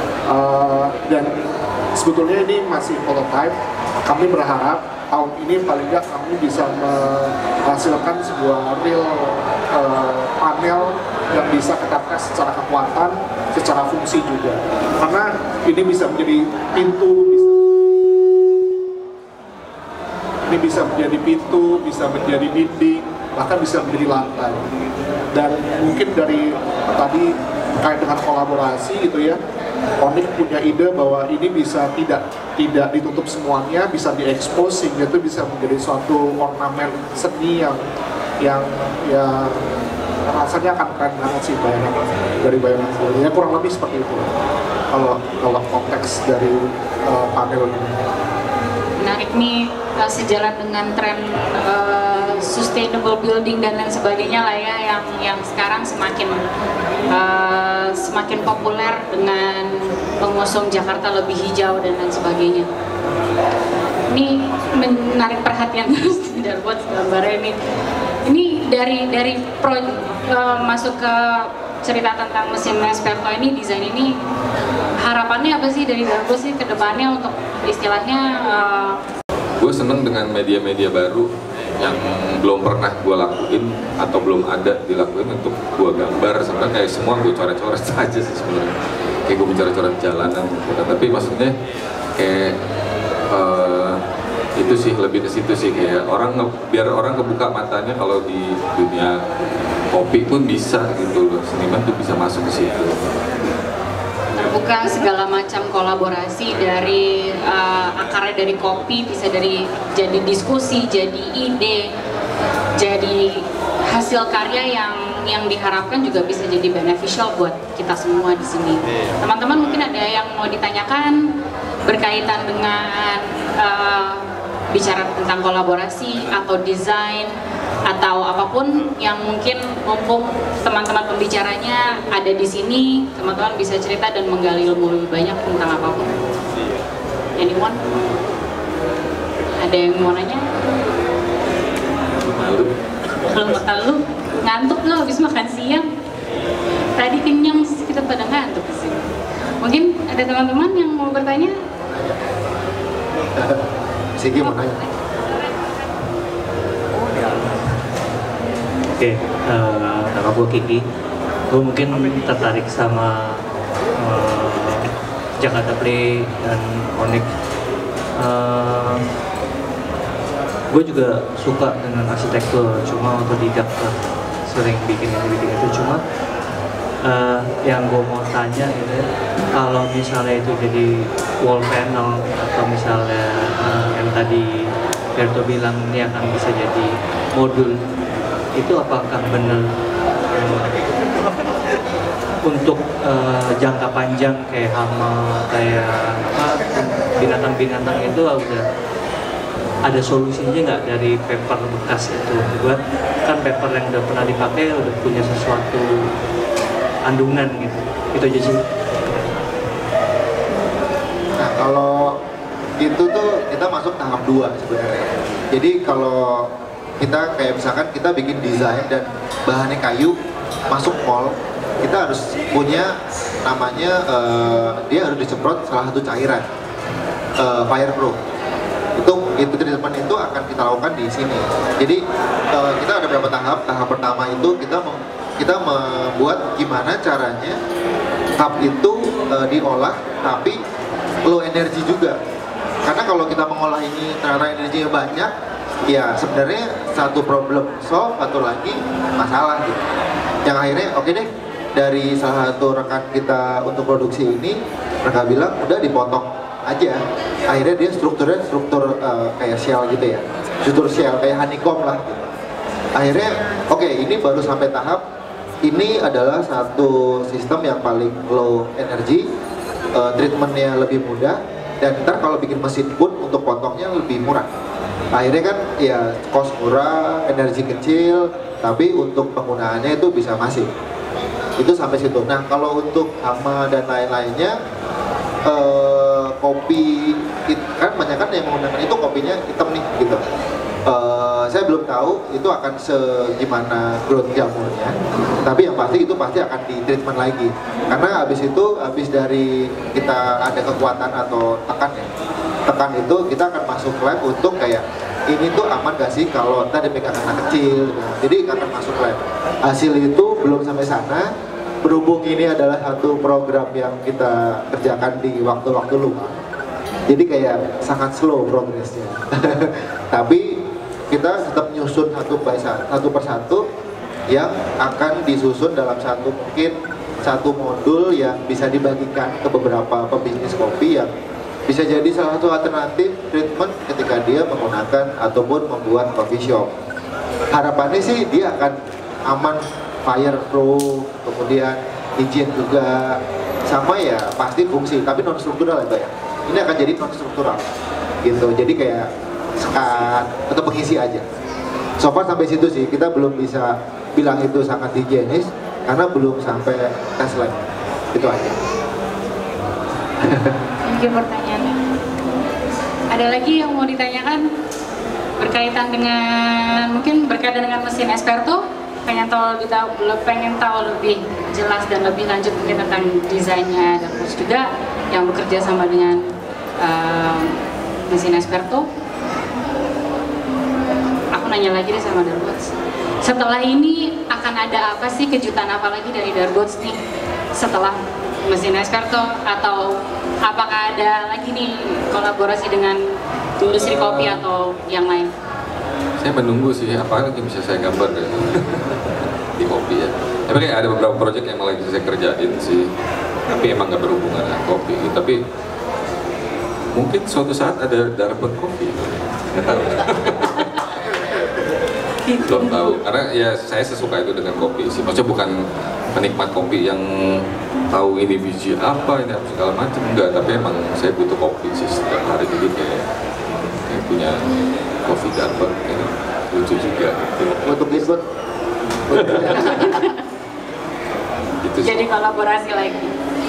Uh, dan sebetulnya ini masih prototype. Kami berharap tahun ini paling nggak kami bisa menghasilkan sebuah real uh, panel yang bisa kita tes secara kekuatan, secara fungsi juga. Karena ini bisa menjadi pintu, bisa ini bisa menjadi pintu, bisa menjadi dinding, bahkan bisa menjadi lantai. Dan mungkin dari tadi terkait dengan kolaborasi gitu ya, Onyx punya ide bahwa ini bisa tidak tidak ditutup semuanya, bisa diekspos sehingga itu bisa menjadi suatu ornamen seni yang yang yang rasanya akan keren banget sih bayangan dari bayangan saya. Ya kurang lebih seperti itu kalau kalau konteks dari uh, panel ini. Menarik nih, uh, sejalan dengan tren uh, sustainable building dan lain sebagainya lah ya, yang yang sekarang semakin uh, semakin populer dengan mengusung Jakarta lebih hijau dan lain sebagainya. Ini menarik perhatian terus di Darbots gambarnya ini. Ini dari dari pro, uh, masuk ke cerita tentang mesin Nespresso ini, desain ini, harapannya apa sih dari Darbots sih ke depannya untuk istilahnya? Uh, gue seneng dengan media-media baru yang belum pernah gue lakuin atau belum ada dilakuin untuk gue gambar. Sebenarnya kayak semua gue coret-coret saja sih sebenarnya, kayak gue coret-coret jalanan gitu. Tapi maksudnya kayak uh, itu sih lebih ke situ sih, kayak orang biar orang kebuka matanya kalau di dunia kopi pun bisa gitu loh, seniman tuh bisa masuk ke situ. Terbuka segala macam kolaborasi dari uh, akarnya dari kopi, bisa dari jadi diskusi, jadi ide, jadi hasil karya yang yang diharapkan juga bisa jadi beneficial buat kita semua di sini. Teman-teman mungkin ada yang mau ditanyakan berkaitan dengan uh, bicara tentang kolaborasi atau desain atau apapun yang mungkin mumpung teman-teman pembicaranya ada di sini, teman-teman bisa cerita dan menggali ilmu lebih banyak tentang apapun. Anyone? Ada yang mau nanya? Malu. Kalau makan lu ngantuk lu habis makan siang. Tadi kenyang, kita pada ngantuk di sini. Mungkin ada teman-teman yang mau bertanya? Sigi mau nanya. Oke, okay, uh, nama gue Kiki. Gue mungkin tertarik sama uh, Jakarta Play dan Onyx. Uh, gue juga suka dengan arsitektur, cuma otodidak lah, sering bikin ini bikin itu. Cuma uh, yang gue mau tanya itu, kalau misalnya itu jadi wall panel atau misalnya uh, yang tadi Berto bilang ini akan bisa jadi modul, itu apakah benar uh, untuk uh, jangka panjang kayak hama, kayak apa binatang-binatang itu udah ada solusinya nggak dari paper bekas itu? Buat kan paper yang udah pernah dipakai udah punya sesuatu kandungan gitu, itu aja sih. Nah kalau itu tuh kita masuk tahap dua sebenarnya. Jadi kalau kita kayak misalkan kita bikin desain dan bahannya kayu, masuk mall, kita harus punya namanya uh, dia harus disemprot salah satu cairan uh, fireproof. Itu itu treatment itu akan kita lakukan di sini. Jadi uh, kita ada beberapa tahap. Tahap pertama itu kita mem, kita membuat gimana caranya cup itu uh, diolah tapi low energy juga. Karena kalau kita mengolah ini ternyata energinya banyak, ya sebenarnya satu problem solve, satu lagi masalah gitu. Yang akhirnya oke okay deh, dari salah satu rekan kita untuk produksi ini, mereka bilang udah dipotong aja. Akhirnya dia strukturnya struktur uh, kayak shell gitu ya, struktur shell kayak honeycomb lah gitu. Akhirnya oke okay, ini baru sampai tahap ini adalah satu sistem yang paling low energy, uh, treatmentnya lebih mudah, dan ntar kalau bikin mesin pun untuk potongnya lebih murah. Akhirnya kan ya cost murah, energi kecil, tapi untuk penggunaannya itu bisa masif. Itu sampai situ. Nah kalau untuk hama dan lain-lainnya, eh, kopi kan banyak kan yang menggunakan itu kopinya hitam nih gitu. Eh, saya belum tahu itu akan segimana growth jamurnya, tapi yang pasti itu pasti akan di treatment lagi. Karena habis itu, habis dari kita ada kekuatan atau tekan ya, tekan itu kita akan masuk lab untuk kayak ini tuh aman gak sih kalau tadi pegang anak kecil, nah, jadi akan masuk lab. Hasil itu belum sampai sana. Berhubung ini adalah satu program yang kita kerjakan di waktu-waktu luang, jadi kayak sangat slow progresnya. Tapi kita tetap nyusun satu by satu persatu yang akan disusun dalam satu mungkin satu modul yang bisa dibagikan ke beberapa pebisnis kopi yang bisa jadi salah satu alternatif treatment ketika dia menggunakan ataupun membuat coffee shop. Harapannya sih dia akan aman, fireproof, kemudian izin juga, sama ya pasti fungsi, tapi non struktural ya. Ini akan jadi non struktural gitu, jadi kayak sekat atau pengisi aja. So far sampai situ sih, kita belum bisa bilang itu sangat higienis karena belum sampai tes lab. Itu aja. Thank you pertanyaannya. Ada lagi yang mau ditanyakan berkaitan dengan mungkin berkaitan dengan mesin Esperto? Pengen tahu lebih tahu, pengen tahu lebih jelas dan lebih lanjut mungkin tentang desainnya dan terus juga yang bekerja sama dengan uh, mesin Esperto. Aku nanya lagi deh sama Darbots. Setelah ini akan ada apa sih, kejutan apa lagi dari Darbots nih setelah mesin Esperto, atau apakah ada lagi nih kolaborasi dengan industri kopi atau yang lain? Saya menunggu sih, apa lagi bisa saya gambar deh di kopi ya. Tapi kayak ada beberapa proyek yang lagi saya kerjain sih, tapi emang nggak berhubungan dengan kopi. Tapi mungkin suatu saat ada Darbot kopi, nggak tahu. Belum tahu, karena ya saya sesuka itu dengan kopi sih. Maksudnya bukan penikmat kopi yang tahu ini biji apa, ini apa segala macam, enggak. Tapi emang saya butuh kopi sih setiap hari, jadi kayak, kayak punya coffee Darbot, kayak lucu juga. Gitu. Untuk Darbot. Gitu sih. Jadi kolaborasi lagi.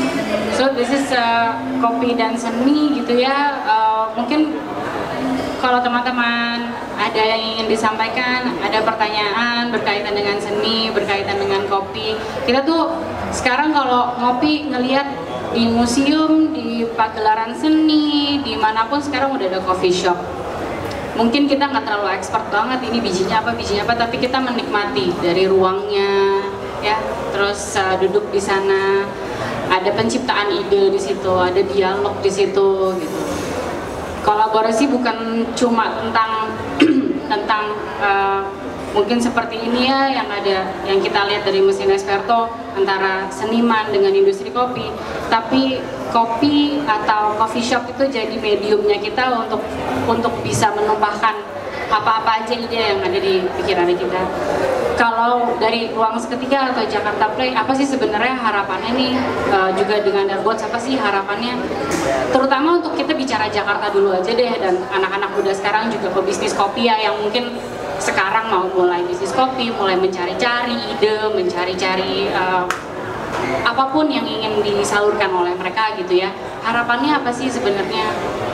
So this is uh, kopi dan seni gitu ya. Uh, mungkin kalau teman-teman ada yang ingin disampaikan, ada pertanyaan berkaitan dengan seni, berkaitan dengan kopi. Kita tuh sekarang kalau ngopi ngelihat di museum, di pagelaran seni, dimanapun sekarang udah ada coffee shop. Mungkin kita nggak terlalu expert banget ini bijinya apa, bijinya apa, tapi kita menikmati dari ruangnya, ya. Terus uh, duduk di sana, ada penciptaan ide di situ, ada dialog di situ, gitu. Kolaborasi bukan cuma tentang tentang uh, mungkin seperti ini ya yang ada, yang kita lihat dari mesin Esperto antara seniman dengan industri kopi, tapi kopi atau coffee shop itu jadi mediumnya kita untuk untuk bisa menumpahkan apa-apa aja ide yang ada di pikiran kita. Kalau dari Ruang Seketika atau Jakarta Play, apa sih sebenarnya harapannya nih, uh, juga dengan Darbots, apa sih harapannya? Terutama untuk kita bicara Jakarta dulu aja deh, dan anak-anak muda sekarang juga pebisnis kopi ya, yang mungkin sekarang mau mulai bisnis kopi, mulai mencari-cari ide, mencari-cari uh, apapun yang ingin disalurkan oleh mereka gitu ya. Harapannya apa sih sebenarnya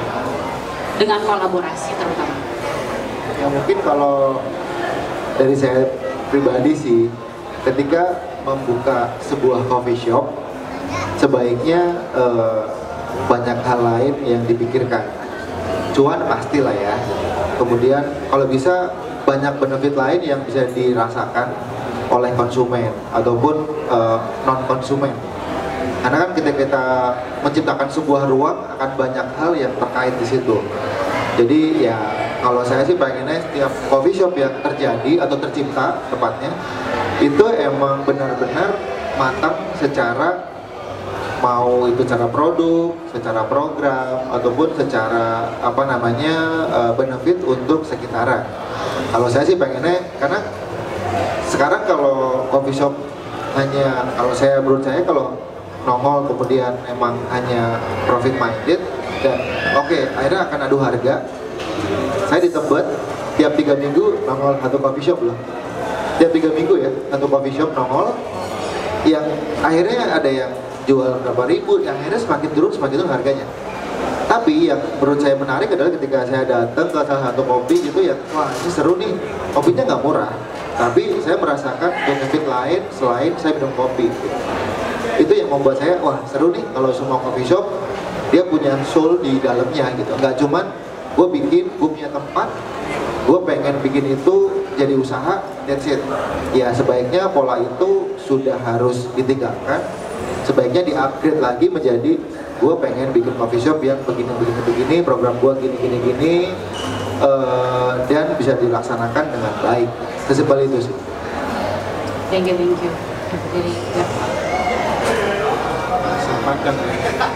dengan kolaborasi terutama? Ya mungkin kalau dari saya pribadi sih, ketika membuka sebuah coffee shop, sebaiknya eh, banyak hal lain yang dipikirkan. Cuan pastilah ya. Kemudian kalau bisa banyak benefit lain yang bisa dirasakan oleh konsumen ataupun eh, non konsumen. Karena kan ketika kita menciptakan sebuah ruang akan banyak hal yang terkait di situ. Jadi ya kalau saya sih pengennya setiap coffee shop yang terjadi atau tercipta tepatnya itu emang benar-benar matang secara, mau itu secara produk, secara program ataupun secara apa namanya uh, benefit untuk sekitaran. Kalau saya sih pengennya, karena sekarang kalau coffee shop hanya, kalau saya menurut saya kalau nongol kemudian emang hanya profit minded dan oke okay, akhirnya akan adu harga. Saya di Tebet tiap tiga minggu nongol satu coffee shop loh, tiap tiga minggu ya satu coffee shop nongol, yang akhirnya ada yang jual berapa ribu, yang akhirnya semakin turun semakin turun harganya. Tapi yang menurut saya menarik adalah ketika saya datang ke salah satu kopi gitu ya, wah ini seru nih, kopinya nggak murah, tapi saya merasakan benefit lain selain saya minum kopi. Itu yang membuat saya, wah seru nih kalau semua coffee shop dia punya soul di dalamnya gitu, nggak cuman gue bikin, gue punya tempat, gue pengen bikin itu jadi usaha, that's it. Ya sebaiknya pola itu sudah harus ditinggalkan, sebaiknya di-upgrade lagi menjadi gue pengen bikin coffee shop yang begini-begini-begini, program gue gini-gini-gini, uh, dan bisa dilaksanakan dengan baik. Sesimpel itu sih. Thank you, thank you. Jadi, ya. Sampaikan ya.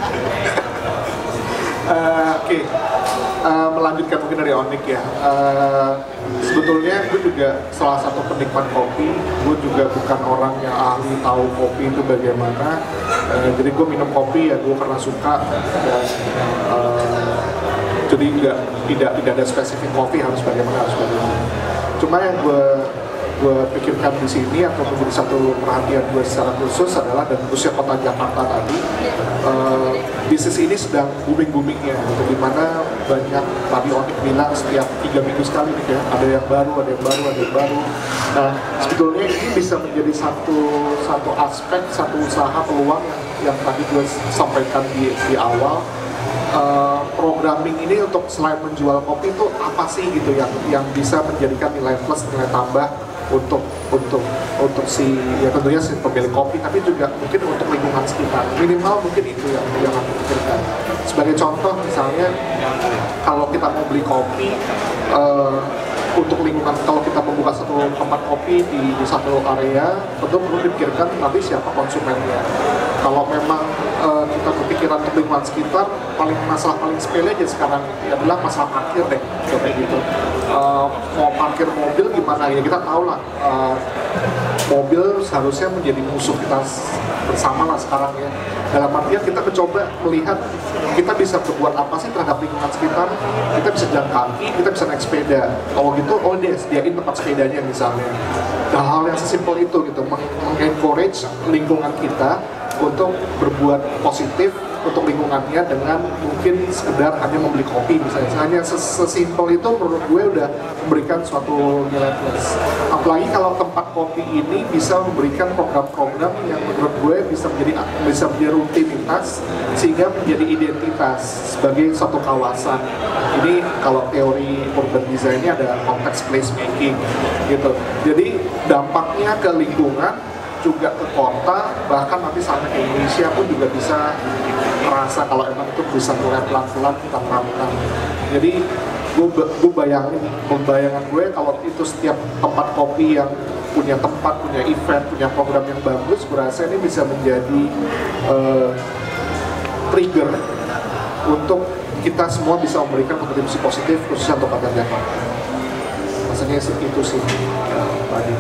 Uh, Oke, okay. uh, melanjutkan mungkin dari Onik ya. Uh, sebetulnya gue juga salah satu penikmat kopi. Gue juga bukan orang yang ahli tahu kopi itu bagaimana. Uh, jadi gue minum kopi ya gue karena suka, dan uh, jadi nggak tidak tidak ada spesifik kopi harus bagaimana harus bagaimana. Cuma yang gue gue pikirkan di sini atau menjadi satu perhatian gue secara khusus adalah dan khususnya kota Jakarta tadi, uh, bisnis ini sedang booming-boomingnya, gitu, dimana banyak tadi Onik bilang setiap tiga minggu sekali nih ya, ada yang baru, ada yang baru, ada yang baru. Nah sebetulnya ini bisa menjadi satu satu aspek, satu usaha peluang yang, yang tadi gue sampaikan di, di awal. Uh, programming ini untuk selain menjual kopi itu apa sih gitu yang yang bisa menjadikan nilai plus, nilai tambah untuk untuk untuk si ya tentunya si pemilik kopi, tapi juga mungkin untuk lingkungan sekitar, minimal mungkin itu yang yang aku pikirkan. Sebagai contoh misalnya kalau kita mau beli kopi uh, untuk lingkungan, kalau kita membuka satu tempat kopi di, di satu area, tentu perlu dipikirkan nanti siapa konsumennya. Kalau memang uh, kita kepikiran untuk lingkungan sekitar, paling masalah paling sepele aja sekarang adalah masalah parkir deh, kayak gitu. Uh, mau parkir mobil gimana ya, kita tahu lah uh, mobil seharusnya menjadi musuh kita bersama lah sekarang ya. Dalam artian kita mencoba melihat kita bisa berbuat apa sih terhadap lingkungan sekitar. Kita bisa jalan kaki, kita bisa naik sepeda. Kalau gitu, oh deh, sediain tempat sepedanya misalnya. Hal-hal yang sesimpel itu gitu, meng-encourage lingkungan kita untuk berbuat positif untuk lingkungannya dengan mungkin sekedar hanya membeli kopi misalnya. Hanya sesimpel itu menurut gue udah memberikan suatu nilai plus. Apalagi kalau tempat kopi ini bisa memberikan program-program yang menurut gue bisa menjadi bisa menjadi rutinitas sehingga menjadi identitas sebagai suatu kawasan. Ini kalau teori urban design-nya ada context place making gitu. Jadi dampaknya ke lingkungan, juga ke kota, bahkan nanti sampai ke Indonesia pun juga bisa merasa kalau emang itu bisa mulai pelan-pelan kita terapkan. Jadi gue, gue bayangin, bayangan gue kalau itu setiap tempat kopi yang punya tempat, punya event, punya program yang bagus, gue rasa ini bisa menjadi uh, trigger untuk kita semua bisa memberikan kontribusi positif khususnya untuk kota Jakarta. Rasanya itu sih ya, tadi.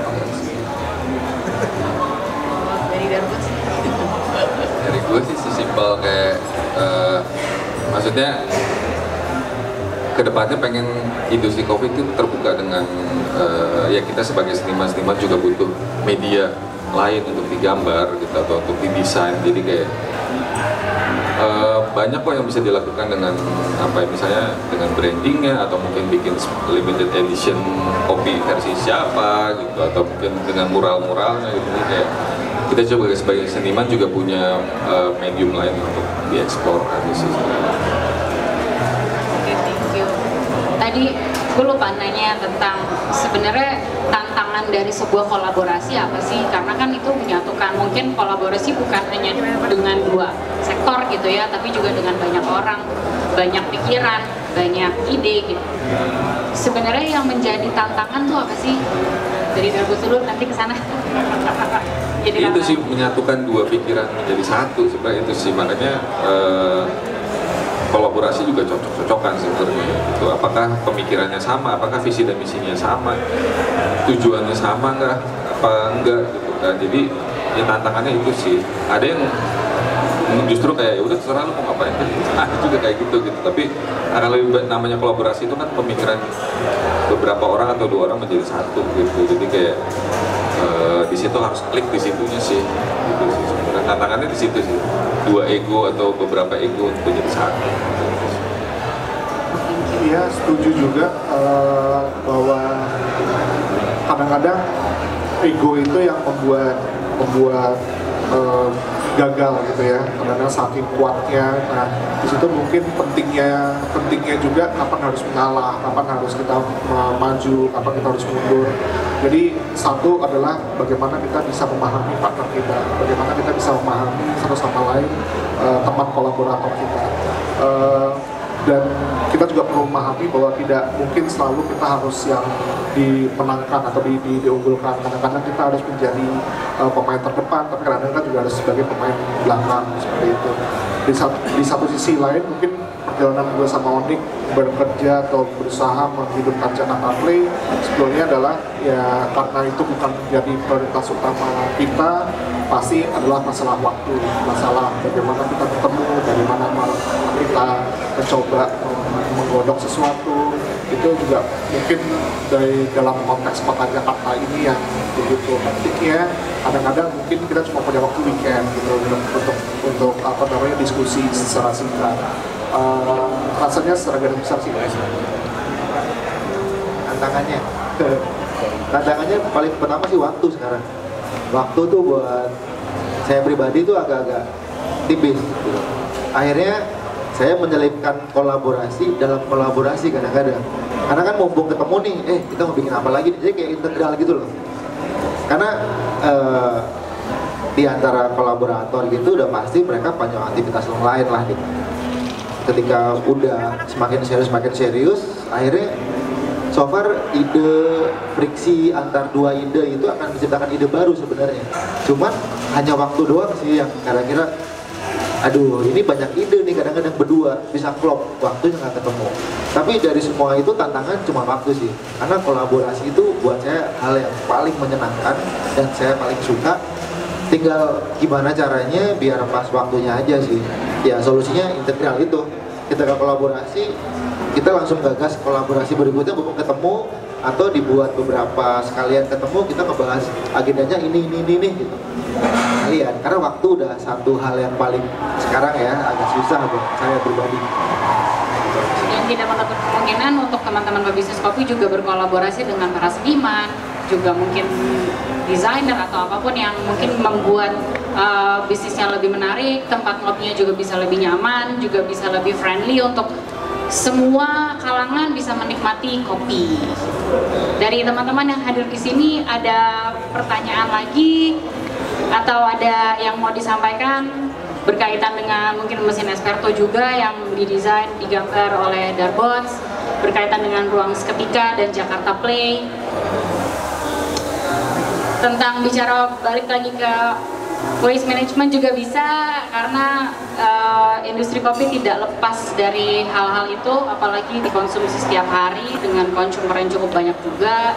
Dari gue sih sesimpel kayak uh, maksudnya kedepannya pengen industri kopi itu terbuka dengan uh, ya kita sebagai seniman-seniman juga butuh media lain untuk digambar gitu atau untuk didesain. Jadi kayak uh, banyak kok yang bisa dilakukan dengan apa ya, misalnya dengan brandingnya atau mungkin bikin limited edition kopi versi siapa gitu atau mungkin dengan mural-muralnya gitu. Jadi kayak kita coba sebagai seniman juga punya uh, medium lain untuk dieksplor aja sih. Oke, thank you. Tadi gue lupa nanya tentang sebenarnya tantangan dari sebuah kolaborasi apa sih? Karena kan itu menyatukan, mungkin kolaborasi bukan hanya dengan dua sektor gitu ya, tapi juga dengan banyak orang, banyak pikiran, banyak ide gitu. Sebenarnya yang menjadi tantangan tuh apa sih? Dari Dargus dulu, nanti ke sana. Jadi itu tantangan. sih menyatukan dua pikiran menjadi satu sebenarnya itu sih, makanya uh, kolaborasi juga cocok-cocokan sebenarnya gitu. Apakah pemikirannya sama, apakah visi dan misinya sama, tujuannya sama nggak, apa enggak gitu kan. Jadi ya tantangannya itu sih. Ada yang justru kayak ya udah terserah lu mau ngapain, nah juga kayak gitu gitu. Tapi akan lebih namanya kolaborasi itu kan pemikiran beberapa orang atau dua orang menjadi satu gitu. Jadi kayak uh, di situ harus klik di situnya sih gitu sih. Sebenarnya tantangannya di situ sih, dua ego atau beberapa ego untuk menjadi satu. Iya, setuju juga uh, bahwa kadang-kadang ego itu yang membuat membuat uh, gagal gitu ya, karena saking kuatnya. Nah di situ mungkin pentingnya pentingnya juga kapan harus mengalah, kapan harus kita uh, maju, kapan kita harus mundur. Jadi satu adalah bagaimana kita bisa memahami partner kita, bagaimana kita bisa memahami satu sama lain uh, teman kolaborator kita. Uh, dan kita juga perlu memahami bahwa tidak mungkin selalu kita harus yang dimenangkan atau di, di, diunggulkan. Kadang-kadang kita harus menjadi uh, pemain terdepan, tapi kadang-kadang kita juga harus sebagai pemain belakang seperti itu. Di satu, di satu sisi lain mungkin perjalanan gue sama Onik bekerja atau berusaha menghidupkan Jakarta Play sebetulnya adalah ya karena itu bukan menjadi prioritas utama kita, pasti adalah masalah waktu, masalah bagaimana kita ketemu, dari mana kita mencoba menggodok sesuatu, itu juga mungkin dari dalam konteks kota Jakarta ini yang begitu hektiknya, kadang-kadang mungkin kita cuma punya waktu weekend gitu untuk untuk, untuk apa namanya diskusi secara singkat. Uh, rasanya secara garis besar sih guys. Tantangannya, tantangannya paling pertama sih waktu sekarang. Waktu tuh buat saya pribadi tuh agak-agak tipis. Gitu. Akhirnya saya menyelipkan kolaborasi dalam kolaborasi kadang-kadang. Karena kan mumpung ketemu nih, eh kita mau bikin apa lagi? Jadi kayak integral gitu loh. Karena eh, di antara kolaborator gitu udah pasti mereka punya aktivitas lain lah gitu. Ketika udah semakin serius semakin serius, akhirnya so far ide friksi antar dua ide itu akan menciptakan ide baru sebenarnya. Cuman hanya waktu doang sih yang kira-kira aduh ini banyak ide nih kadang-kadang berdua bisa klop, waktunya nggak ketemu. Tapi dari semua itu tantangan cuma waktu sih, karena kolaborasi itu buat saya hal yang paling menyenangkan dan saya paling suka. Tinggal gimana caranya biar pas waktunya aja sih. Ya solusinya integral itu, kita kolaborasi, kita langsung gagas kolaborasi berikutnya belum ketemu, atau dibuat beberapa sekalian ketemu, kita ngebahas agendanya ini ini ini, ini gitu kalian, karena waktu udah satu hal yang paling sekarang ya agak susah buat saya pribadi. Yang tidak menutup kemungkinan untuk teman-teman pebisnis kopi juga berkolaborasi dengan para seniman, juga mungkin desainer atau apapun yang mungkin membuat uh, bisnisnya lebih menarik, tempat ngopinya juga bisa lebih nyaman, juga bisa lebih friendly untuk semua kalangan bisa menikmati kopi. Dari teman-teman yang hadir di sini, ada pertanyaan lagi atau ada yang mau disampaikan berkaitan dengan mungkin mesin Esperto juga yang didesain, digambar oleh Darbots, berkaitan dengan ruang seketika dan Jakarta Play. Tentang bicara balik lagi ke waste management juga bisa, karena uh, industri kopi tidak lepas dari hal-hal itu, apalagi dikonsumsi setiap hari dengan konsumer yang cukup banyak juga.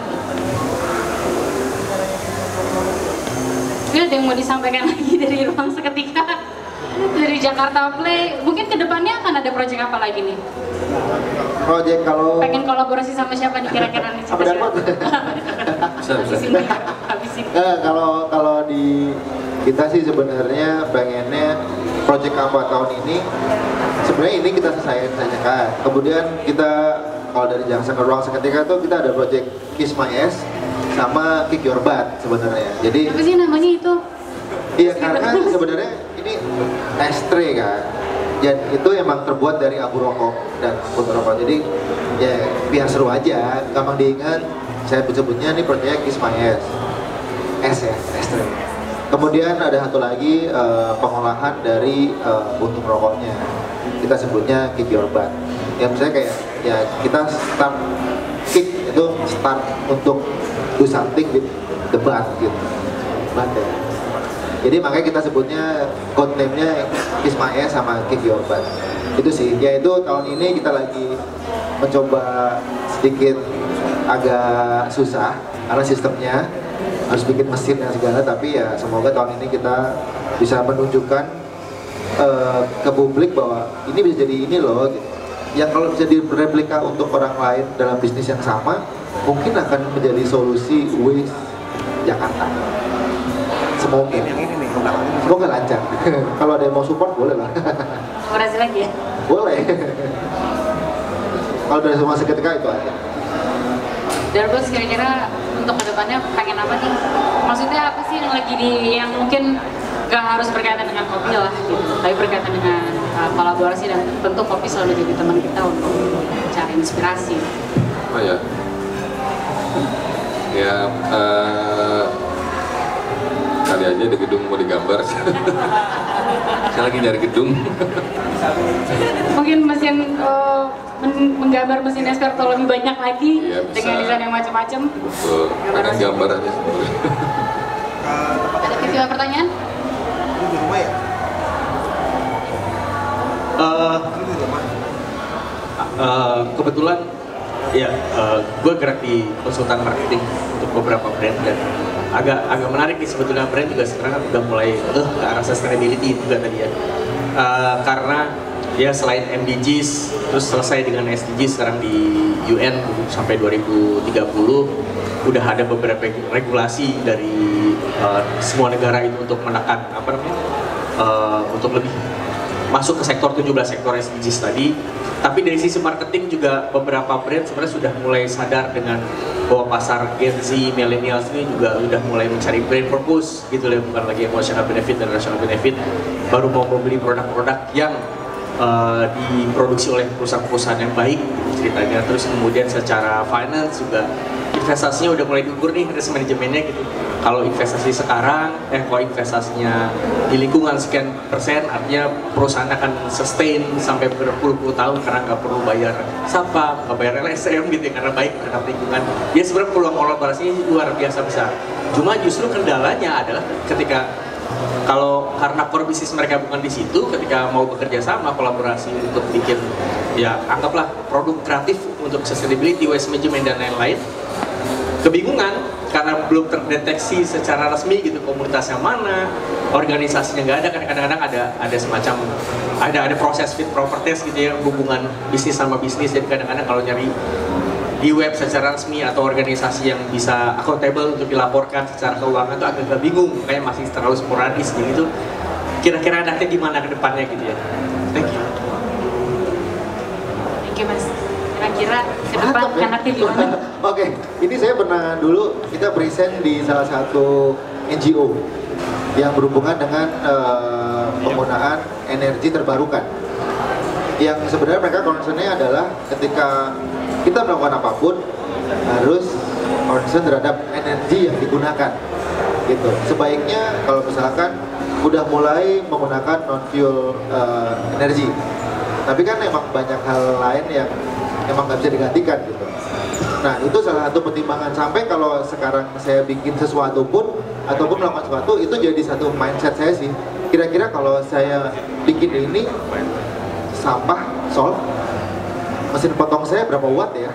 Ada yang mau disampaikan lagi dari ruang seketika, dari Jakarta Play? Mungkin kedepannya akan ada proyek apa lagi nih? Proyek kalau pengen kolaborasi sama siapa nih kira-kira nih? Apa dapat? Habisin nih, habisin. Nah, kalau kalau di kita sih sebenarnya pengennya proyek apa tahun ini sebenarnya ini kita selesaikan saja kan. Kemudian kita kalau dari Jakarta ke ruang seketika itu kita ada proyek Kiss My Ass sama Kick Your Butt sebenarnya. Jadi apa sih namanya itu? Iya karena sebenarnya ini ashtray kan. Dan itu emang terbuat dari abu rokok dan puntung rokok. Jadi ya biar seru aja, gampang diingat. Saya sebutnya ini proyek Kiss My Ass. S ya, ashtray. Kemudian ada satu lagi uh, pengolahan dari uh, puntung rokoknya. Kita sebutnya Kick Your Butt. Ya misalnya kayak ya kita start kick itu start untuk do something with the butt gitu. Butt ya. Jadi makanya kita sebutnya code name-nya Kiss My Ass sama Kick Your Butt. Itu sih. Ya itu tahun ini kita lagi mencoba sedikit agak susah karena sistemnya harus bikin mesin dan segala, tapi ya semoga tahun ini kita bisa menunjukkan uh, ke publik bahwa ini bisa jadi ini loh gitu. Yang kalau bisa direplika untuk orang lain dalam bisnis yang sama, mungkin akan menjadi solusi waste Jakarta. Semoga semoga lancar. Kalau ada yang mau support boleh lah. Kolaborasi lagi ya? Boleh. Kalau dari semua seketika itu aja. Darbots kira-kira untuk kedepannya pengen apa nih? Maksudnya apa sih yang lagi di yang mungkin gak harus berkaitan dengan kopi lah gitu, tapi berkaitan dengan uh, kolaborasi, dan tentu kopi selalu jadi teman kita untuk cari inspirasi. Oh ya, ya uh, kali aja di gedung mau digambar. Saya lagi nyari gedung. Mungkin mesin uh, men menggambar mesin Esperto lebih banyak lagi, iya, dengan desain yang macam-macam. Betul, pengen gambar aja sebenarnya. Ada kira pertanyaan? Di rumah ya? Uh, uh, kebetulan ya uh, gue gerak di konsultan marketing untuk beberapa brand, dan agak agak menarik nih sebetulnya brand juga sekarang udah mulai uh, ke arah sustainability juga tadi ya, uh, karena ya selain M D Gs, terus selesai dengan S D Gs sekarang di U N sampai dua ribu tiga puluh, udah ada beberapa regulasi dari uh, semua negara itu untuk menekan apa namanya, uh, untuk lebih masuk ke sektor tujuh belas sektor S D Gs tadi. Tapi dari sisi marketing juga beberapa brand sebenarnya sudah mulai sadar dengan bahwa pasar Gen Z, millennials ini juga sudah mulai mencari brand purpose gitu ya, bukan lagi emotional benefit dan rational benefit, baru mau membeli produk-produk yang uh, diproduksi oleh perusahaan-perusahaan yang baik ceritanya. Terus kemudian secara finance juga investasinya udah mulai diukur nih risk manajemennya gitu. Kalau investasi sekarang, eh kalau investasinya di lingkungan sekian persen, artinya perusahaan akan sustain sampai berpuluh-puluh tahun karena nggak perlu bayar sapam, nggak bayar L S M gitu ya, karena baik terhadap lingkungan. Dia sebenarnya peluang kolaborasinya luar biasa besar. Cuma justru kendalanya adalah ketika kalau karena core bisnis mereka bukan di situ, ketika mau bekerja sama kolaborasi untuk bikin ya anggaplah produk kreatif untuk sustainability, waste management dan lain-lain, kebingungan karena belum terdeteksi secara resmi gitu komunitasnya mana, organisasinya nggak ada, kadang-kadang ada ada semacam ada ada proses fit proper test gitu ya, hubungan bisnis sama bisnis. Jadi kadang-kadang kalau nyari di web secara resmi atau organisasi yang bisa accountable untuk dilaporkan secara keuangan itu agak-agak bingung, kayak masih terlalu sporadis gitu. Kira-kira anaknya gimana ke depannya gitu ya? Thank you. Thank you Mas. Kira-kira ke depan Mantap, ya? anaknya gimana? Oke, ini saya pernah dulu kita present di salah satu N G O yang berhubungan dengan uh, penggunaan energi terbarukan. Yang sebenarnya mereka concernnya adalah ketika kita melakukan apapun harus concern terhadap energi yang digunakan, gitu. Sebaiknya kalau misalkan udah mulai menggunakan non fuel uh, energi, tapi kan emang banyak hal lain yang emang nggak bisa digantikan gitu. Nah itu salah satu pertimbangan, sampai kalau sekarang saya bikin sesuatu pun ataupun melakukan sesuatu itu jadi satu mindset saya sih. Kira-kira kalau saya bikin ini sampah solve, mesin potong saya berapa watt ya?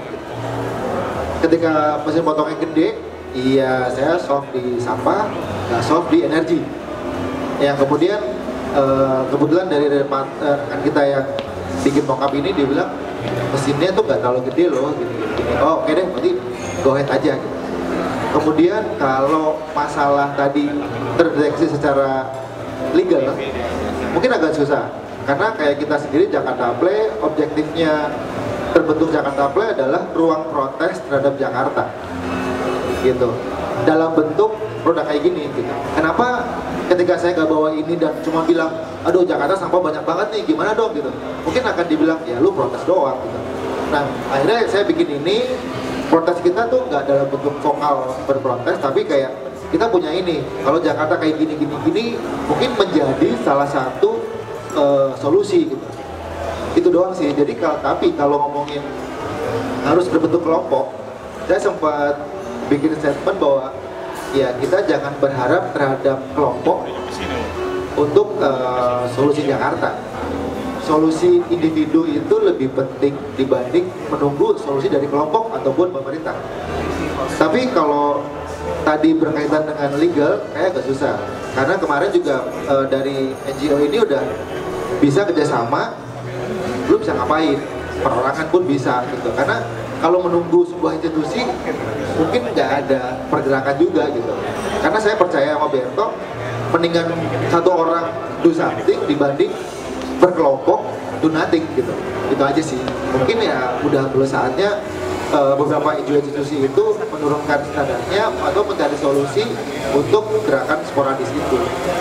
Ketika mesin potongnya gede, iya saya solve di sampah, nggak solve di energi. Yang kemudian uh, kebetulan dari rekan uh, kita yang bikin mockup ini dia bilang mesinnya tuh nggak terlalu gede loh, gini, gini, gini. Oh oke okay deh, berarti go ahead aja gitu. Kemudian kalau masalah tadi terdeteksi secara legal, mungkin agak susah. Karena kayak kita sendiri Jakarta Play, objektifnya terbentuk Jakarta Play adalah ruang protes terhadap Jakarta, gitu. Dalam bentuk produk kayak gini, gitu. Kenapa ketika saya nggak bawa ini dan cuma bilang, aduh Jakarta sampah banyak banget nih, gimana dong gitu? Mungkin akan dibilang, ya lu protes doang, gitu. Nah, akhirnya saya bikin ini, protes kita tuh nggak dalam bentuk vokal berprotes, tapi kayak kita punya ini. Kalau Jakarta kayak gini, gini, gini, mungkin menjadi salah satu uh, solusi, gitu. Itu doang sih. Jadi kalau tapi kalau ngomongin harus berbentuk kelompok, saya sempat bikin statement bahwa ya kita jangan berharap terhadap kelompok untuk uh, solusi Jakarta. Solusi individu itu lebih penting dibanding menunggu solusi dari kelompok ataupun pemerintah. Tapi kalau tadi berkaitan dengan legal, kayak agak susah. Karena kemarin juga uh, dari N G O ini udah bisa kerjasama, lu bisa ngapain, perorangan pun bisa gitu. Karena kalau menunggu sebuah institusi mungkin nggak ada pergerakan juga gitu. Karena saya percaya sama Berto, mendingan satu orang do something dibanding berkelompok do nothing gitu. Itu aja sih. Mungkin ya udah belum saatnya uh, beberapa institusi itu menurunkan standarnya atau mencari solusi untuk gerakan sporadis itu.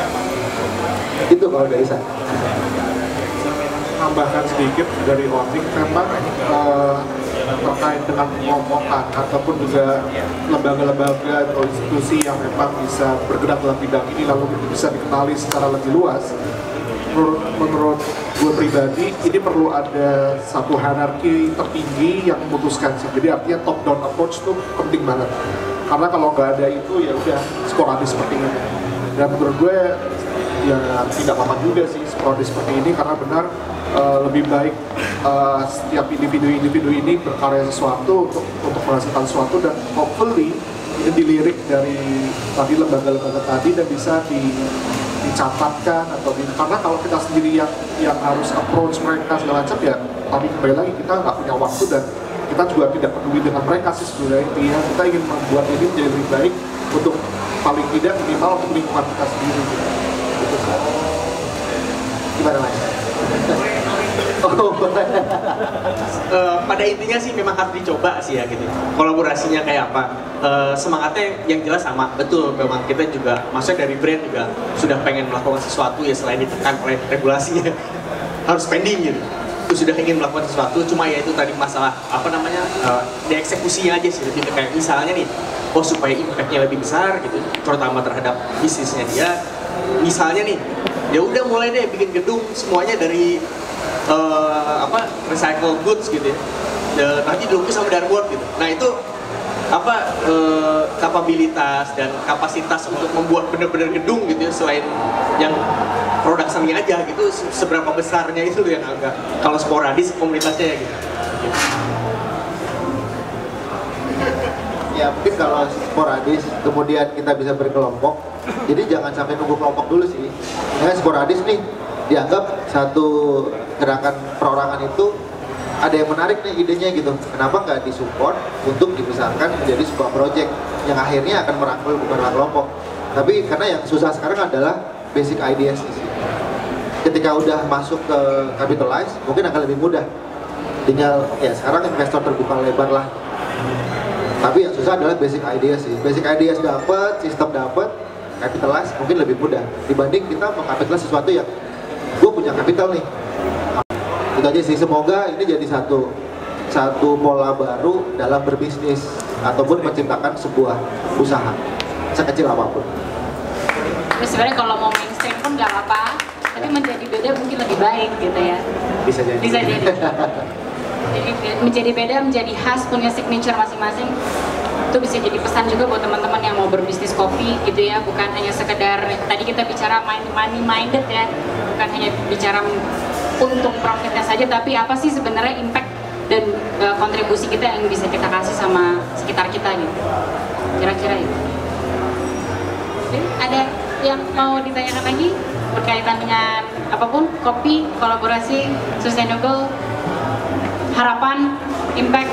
Itu kalau dari saya. Tambahkan sedikit dari Onik, memang uh, terkait dengan pengelompokan ataupun juga lembaga-lembaga atau institusi yang memang bisa bergerak dalam bidang ini lalu bisa dikenali secara lebih luas. Menurut, menurut gue pribadi ini perlu ada satu hierarki tertinggi yang memutuskan sih. Jadi artinya top down approach itu penting banget. Karena kalau nggak ada itu ya udah sporadis seperti ini. Dan menurut gue ya tidak aman juga sih sporadis seperti ini, karena benar uh, lebih baik uh, setiap individu-individu ini berkarya sesuatu untuk untuk menghasilkan sesuatu dan hopefully ini dilirik dari tadi lembaga-lembaga tadi dan bisa di dicatatkan atau di, karena kalau kita sendiri yang yang harus approach mereka segala macam ya tapi kembali lagi kita nggak punya waktu dan kita juga tidak peduli dengan mereka sih sebenarnya. Intinya kita ingin membuat ini menjadi lebih baik untuk paling tidak minimal untuk lingkungan kita sendiri gitu. Gitu sih. Gimana Mas? Oh, uh, pada intinya sih memang harus dicoba sih ya gitu. Kolaborasinya kayak apa? Uh, semangatnya yang jelas sama, betul. Memang kita juga, maksudnya dari brand juga sudah pengen melakukan sesuatu ya selain ditekan oleh regulasinya harus spending gitu. Itu sudah ingin melakukan sesuatu, cuma ya itu tadi masalah apa namanya uh, di eksekusinya aja sih. Lebih kayak misalnya nih, oh supaya impactnya lebih besar gitu, terutama terhadap bisnisnya dia. Misalnya nih, ya udah mulai deh bikin gedung semuanya dari uh, apa recycle goods gitu ya. Dan nanti dilukis sama dartboard gitu. Nah itu apa uh, kapabilitas dan kapasitas untuk membuat benar-benar gedung gitu ya, selain yang produk seni aja gitu, seberapa besarnya itu yang agak kalau sporadis komunitasnya ya gitu. ya mungkin kalau sporadis kemudian kita bisa berkelompok, jadi jangan sampai nunggu kelompok dulu sih. Nah, sporadis nih dianggap satu gerakan perorangan itu ada yang menarik nih idenya gitu, kenapa nggak disupport untuk dibesarkan menjadi sebuah project yang akhirnya akan merangkul bukan kelompok. Tapi karena yang susah sekarang adalah basic ideas sih. Ketika udah masuk ke capitalize mungkin akan lebih mudah, tinggal ya sekarang investor terbuka lebar lah. Tapi yang susah adalah basic ideas sih. Basic ideas dapat, sistem dapat, capitalize mungkin lebih mudah dibanding kita mengkapitalize sesuatu yang gue punya kapital nih. Itu aja sih, semoga ini jadi satu satu pola baru dalam berbisnis ataupun menciptakan sebuah usaha sekecil apapun. Jadi sebenarnya kalau mau mainstream pun nggak apa-apa, tapi menjadi beda mungkin lebih baik gitu ya. Bisa jadi. Bisa jadi. Jadi menjadi beda, menjadi khas, punya signature masing-masing. Itu bisa jadi pesan juga buat teman-teman yang mau berbisnis kopi gitu ya, bukan hanya sekedar tadi kita bicara money minded ya, bukan hanya bicara untuk profitnya saja, tapi apa sih sebenarnya impact dan uh, kontribusi kita yang bisa kita kasih sama sekitar kita gitu. Kira-kira itu. Jadi, ada yang mau ditanyakan lagi berkaitan dengan apapun, kopi, kolaborasi, sustainable, harapan, impact.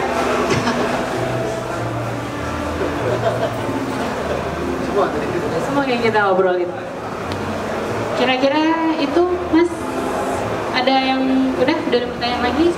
Semua Semua yang kita obrolin. Kira-kira itu, Mas? Ada yang udah udah ada pertanyaan lagi?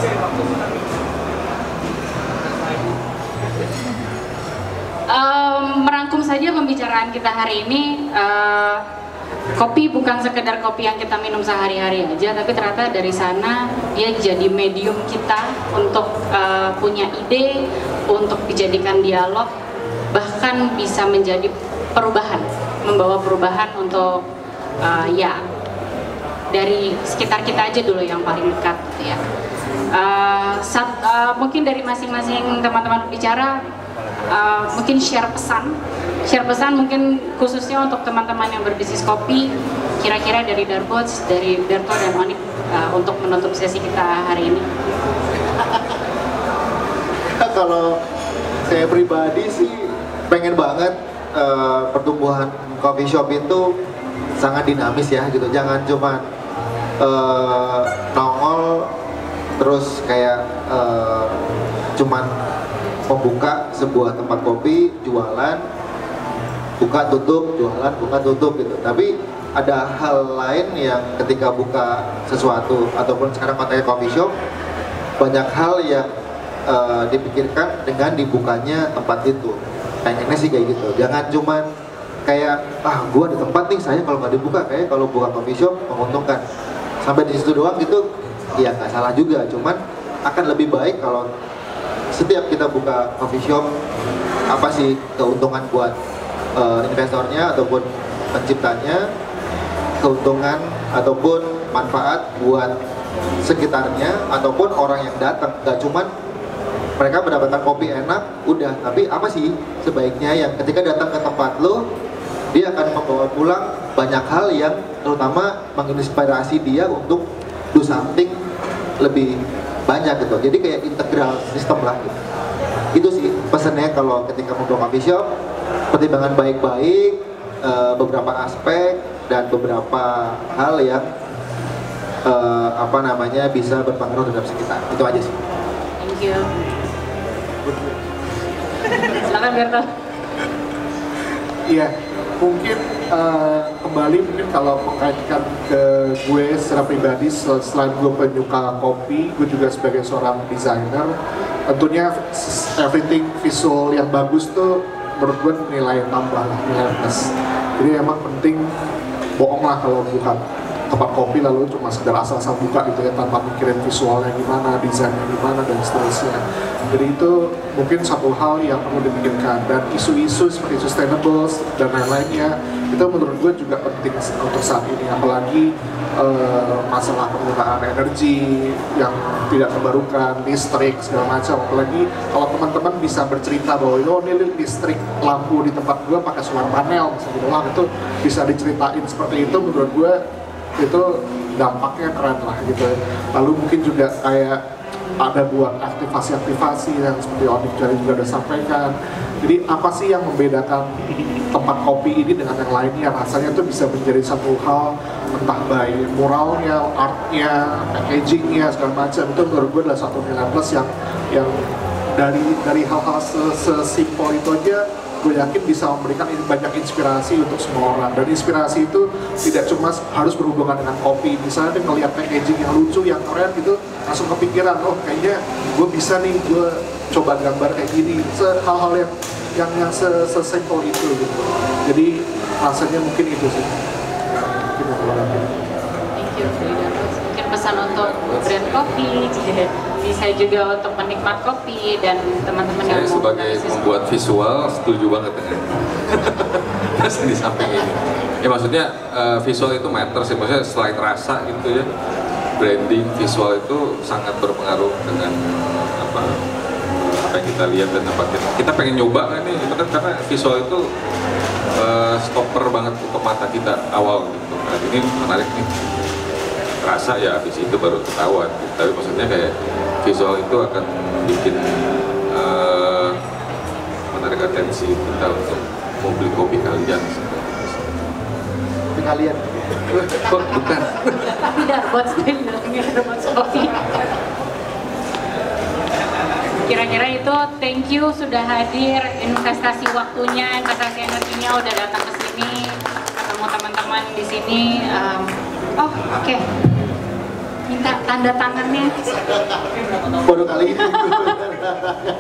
Um, merangkum saja pembicaraan kita hari ini. Uh, kopi bukan sekedar kopi yang kita minum sehari-hari aja, tapi ternyata dari sana dia jadi medium kita untuk uh, punya ide, untuk dijadikan dialog, bahkan bisa menjadi perubahan, membawa perubahan untuk uh, ya dari sekitar kita aja dulu yang paling dekat gitu ya. Uh, sat, uh, mungkin dari masing-masing teman-teman bicara uh, mungkin share pesan, share pesan mungkin khususnya untuk teman-teman yang berbisnis kopi, kira-kira dari Darbots, dari Berto dan Onik uh, untuk menutup sesi kita hari ini. Kalau saya pribadi sih pengen banget uh, pertumbuhan coffee shop itu sangat dinamis ya gitu, jangan cuma uh, nongol terus kayak uh, cuman membuka sebuah tempat kopi, jualan, buka tutup, jualan, buka tutup gitu. Tapi ada hal lain yang ketika buka sesuatu ataupun sekarang kontennya coffee shop, banyak hal yang uh, dipikirkan dengan dibukanya tempat itu. Pengennya sih kayak gitu, jangan cuman kayak ah gua ada tempat nih, saya kalau nggak dibuka kayak kalau buka coffee shop menguntungkan sampai di situ doang gitu. Ya nggak salah juga, cuman akan lebih baik kalau setiap kita buka coffee shop apa sih keuntungan buat uh, investornya ataupun penciptanya, keuntungan ataupun manfaat buat sekitarnya ataupun orang yang datang. Nggak cuman mereka mendapatkan kopi enak udah, tapi apa sih sebaiknya yang ketika datang ke tempat lo dia akan membawa pulang banyak hal yang terutama menginspirasi dia untuk do something lebih banyak gitu. Jadi kayak integral sistem lah gitu. Itu sih pesannya kalau ketika membuka coffee shop, pertimbangan baik-baik, uh, beberapa aspek dan beberapa hal yang uh, apa namanya bisa berpengaruh terhadap sekitar. Itu aja sih. Thank you. Silakan Berto. Iya, mungkin uh, kembali mungkin kalau mengkaitkan ke gue secara pribadi, selain gue penyuka kopi, gue juga sebagai seorang desainer, tentunya everything visual yang bagus tuh menurut gue nilai tambah lah, nilai plus. Jadi emang penting, bohong lah kalau bukan tempat kopi lalu cuma sekedar asal-asal buka gitu ya, tanpa mikirin visualnya gimana, desainnya gimana, dan seterusnya. Jadi itu mungkin satu hal yang perlu dipikirkan, dan isu-isu seperti sustainable dan lain-lainnya itu menurut gue juga penting untuk saat ini, apalagi uh, masalah penggunaan energi yang tidak terbarukan, listrik segala macam. Apalagi kalau teman-teman bisa bercerita bahwa oh ini listrik lampu di tempat gue pakai solar panel misalnya, itu bisa diceritain seperti itu, menurut gue itu dampaknya keren lah gitu. Lalu mungkin juga kayak ada buat aktivasi-aktivasi yang seperti Onik Jari juga udah sampaikan. Jadi apa sih yang membedakan tempat kopi ini dengan yang lainnya? Rasanya tuh bisa menjadi satu hal, entah baik muralnya, artnya, packagingnya segala macam. Itu menurut gue adalah satu nilai plus yang yang dari dari hal-hal sesimpel itu aja gue yakin bisa memberikan banyak inspirasi untuk semua orang. Dan inspirasi itu tidak cuma harus berhubungan dengan kopi. Misalnya dia ngeliat packaging yang lucu, yang keren gitu, langsung kepikiran, oh kayaknya gue bisa nih, gue coba gambar kayak gini. Hal-hal yang yang yang sesimpel itu gitu. Jadi rasanya mungkin itu sih. Mungkin yang gue lakukan. Thank you, Frida. Mungkin pesan untuk brand kopi, bisa juga untuk penikmat kopi dan teman-teman yang saya mau sebagai membuat visual setuju banget dengan di samping ini. Ya maksudnya uh, visual itu matter sih, maksudnya selain rasa gitu ya, branding visual itu sangat berpengaruh dengan apa apa yang kita lihat dan apa kita, kita pengen nyoba kan nih, itu kan karena visual itu uh, stopper banget untuk mata kita awal gitu. Nah, ini menarik nih, rasa ya di situ baru ketahuan gitu. Tapi maksudnya kayak visual itu akan bikin uh, menarik atensi kita untuk mau beli kopi kalian. Kopi kalian? Kok bukan? Tapi Darbots dia bilangnya Darbots kopi. Kira-kira itu, thank you sudah hadir, investasi waktunya, investasi energinya udah datang ke sini, ketemu teman-teman di sini. Um, oh, oke. Okay. Minta tanda tangannya. Baru kali ini.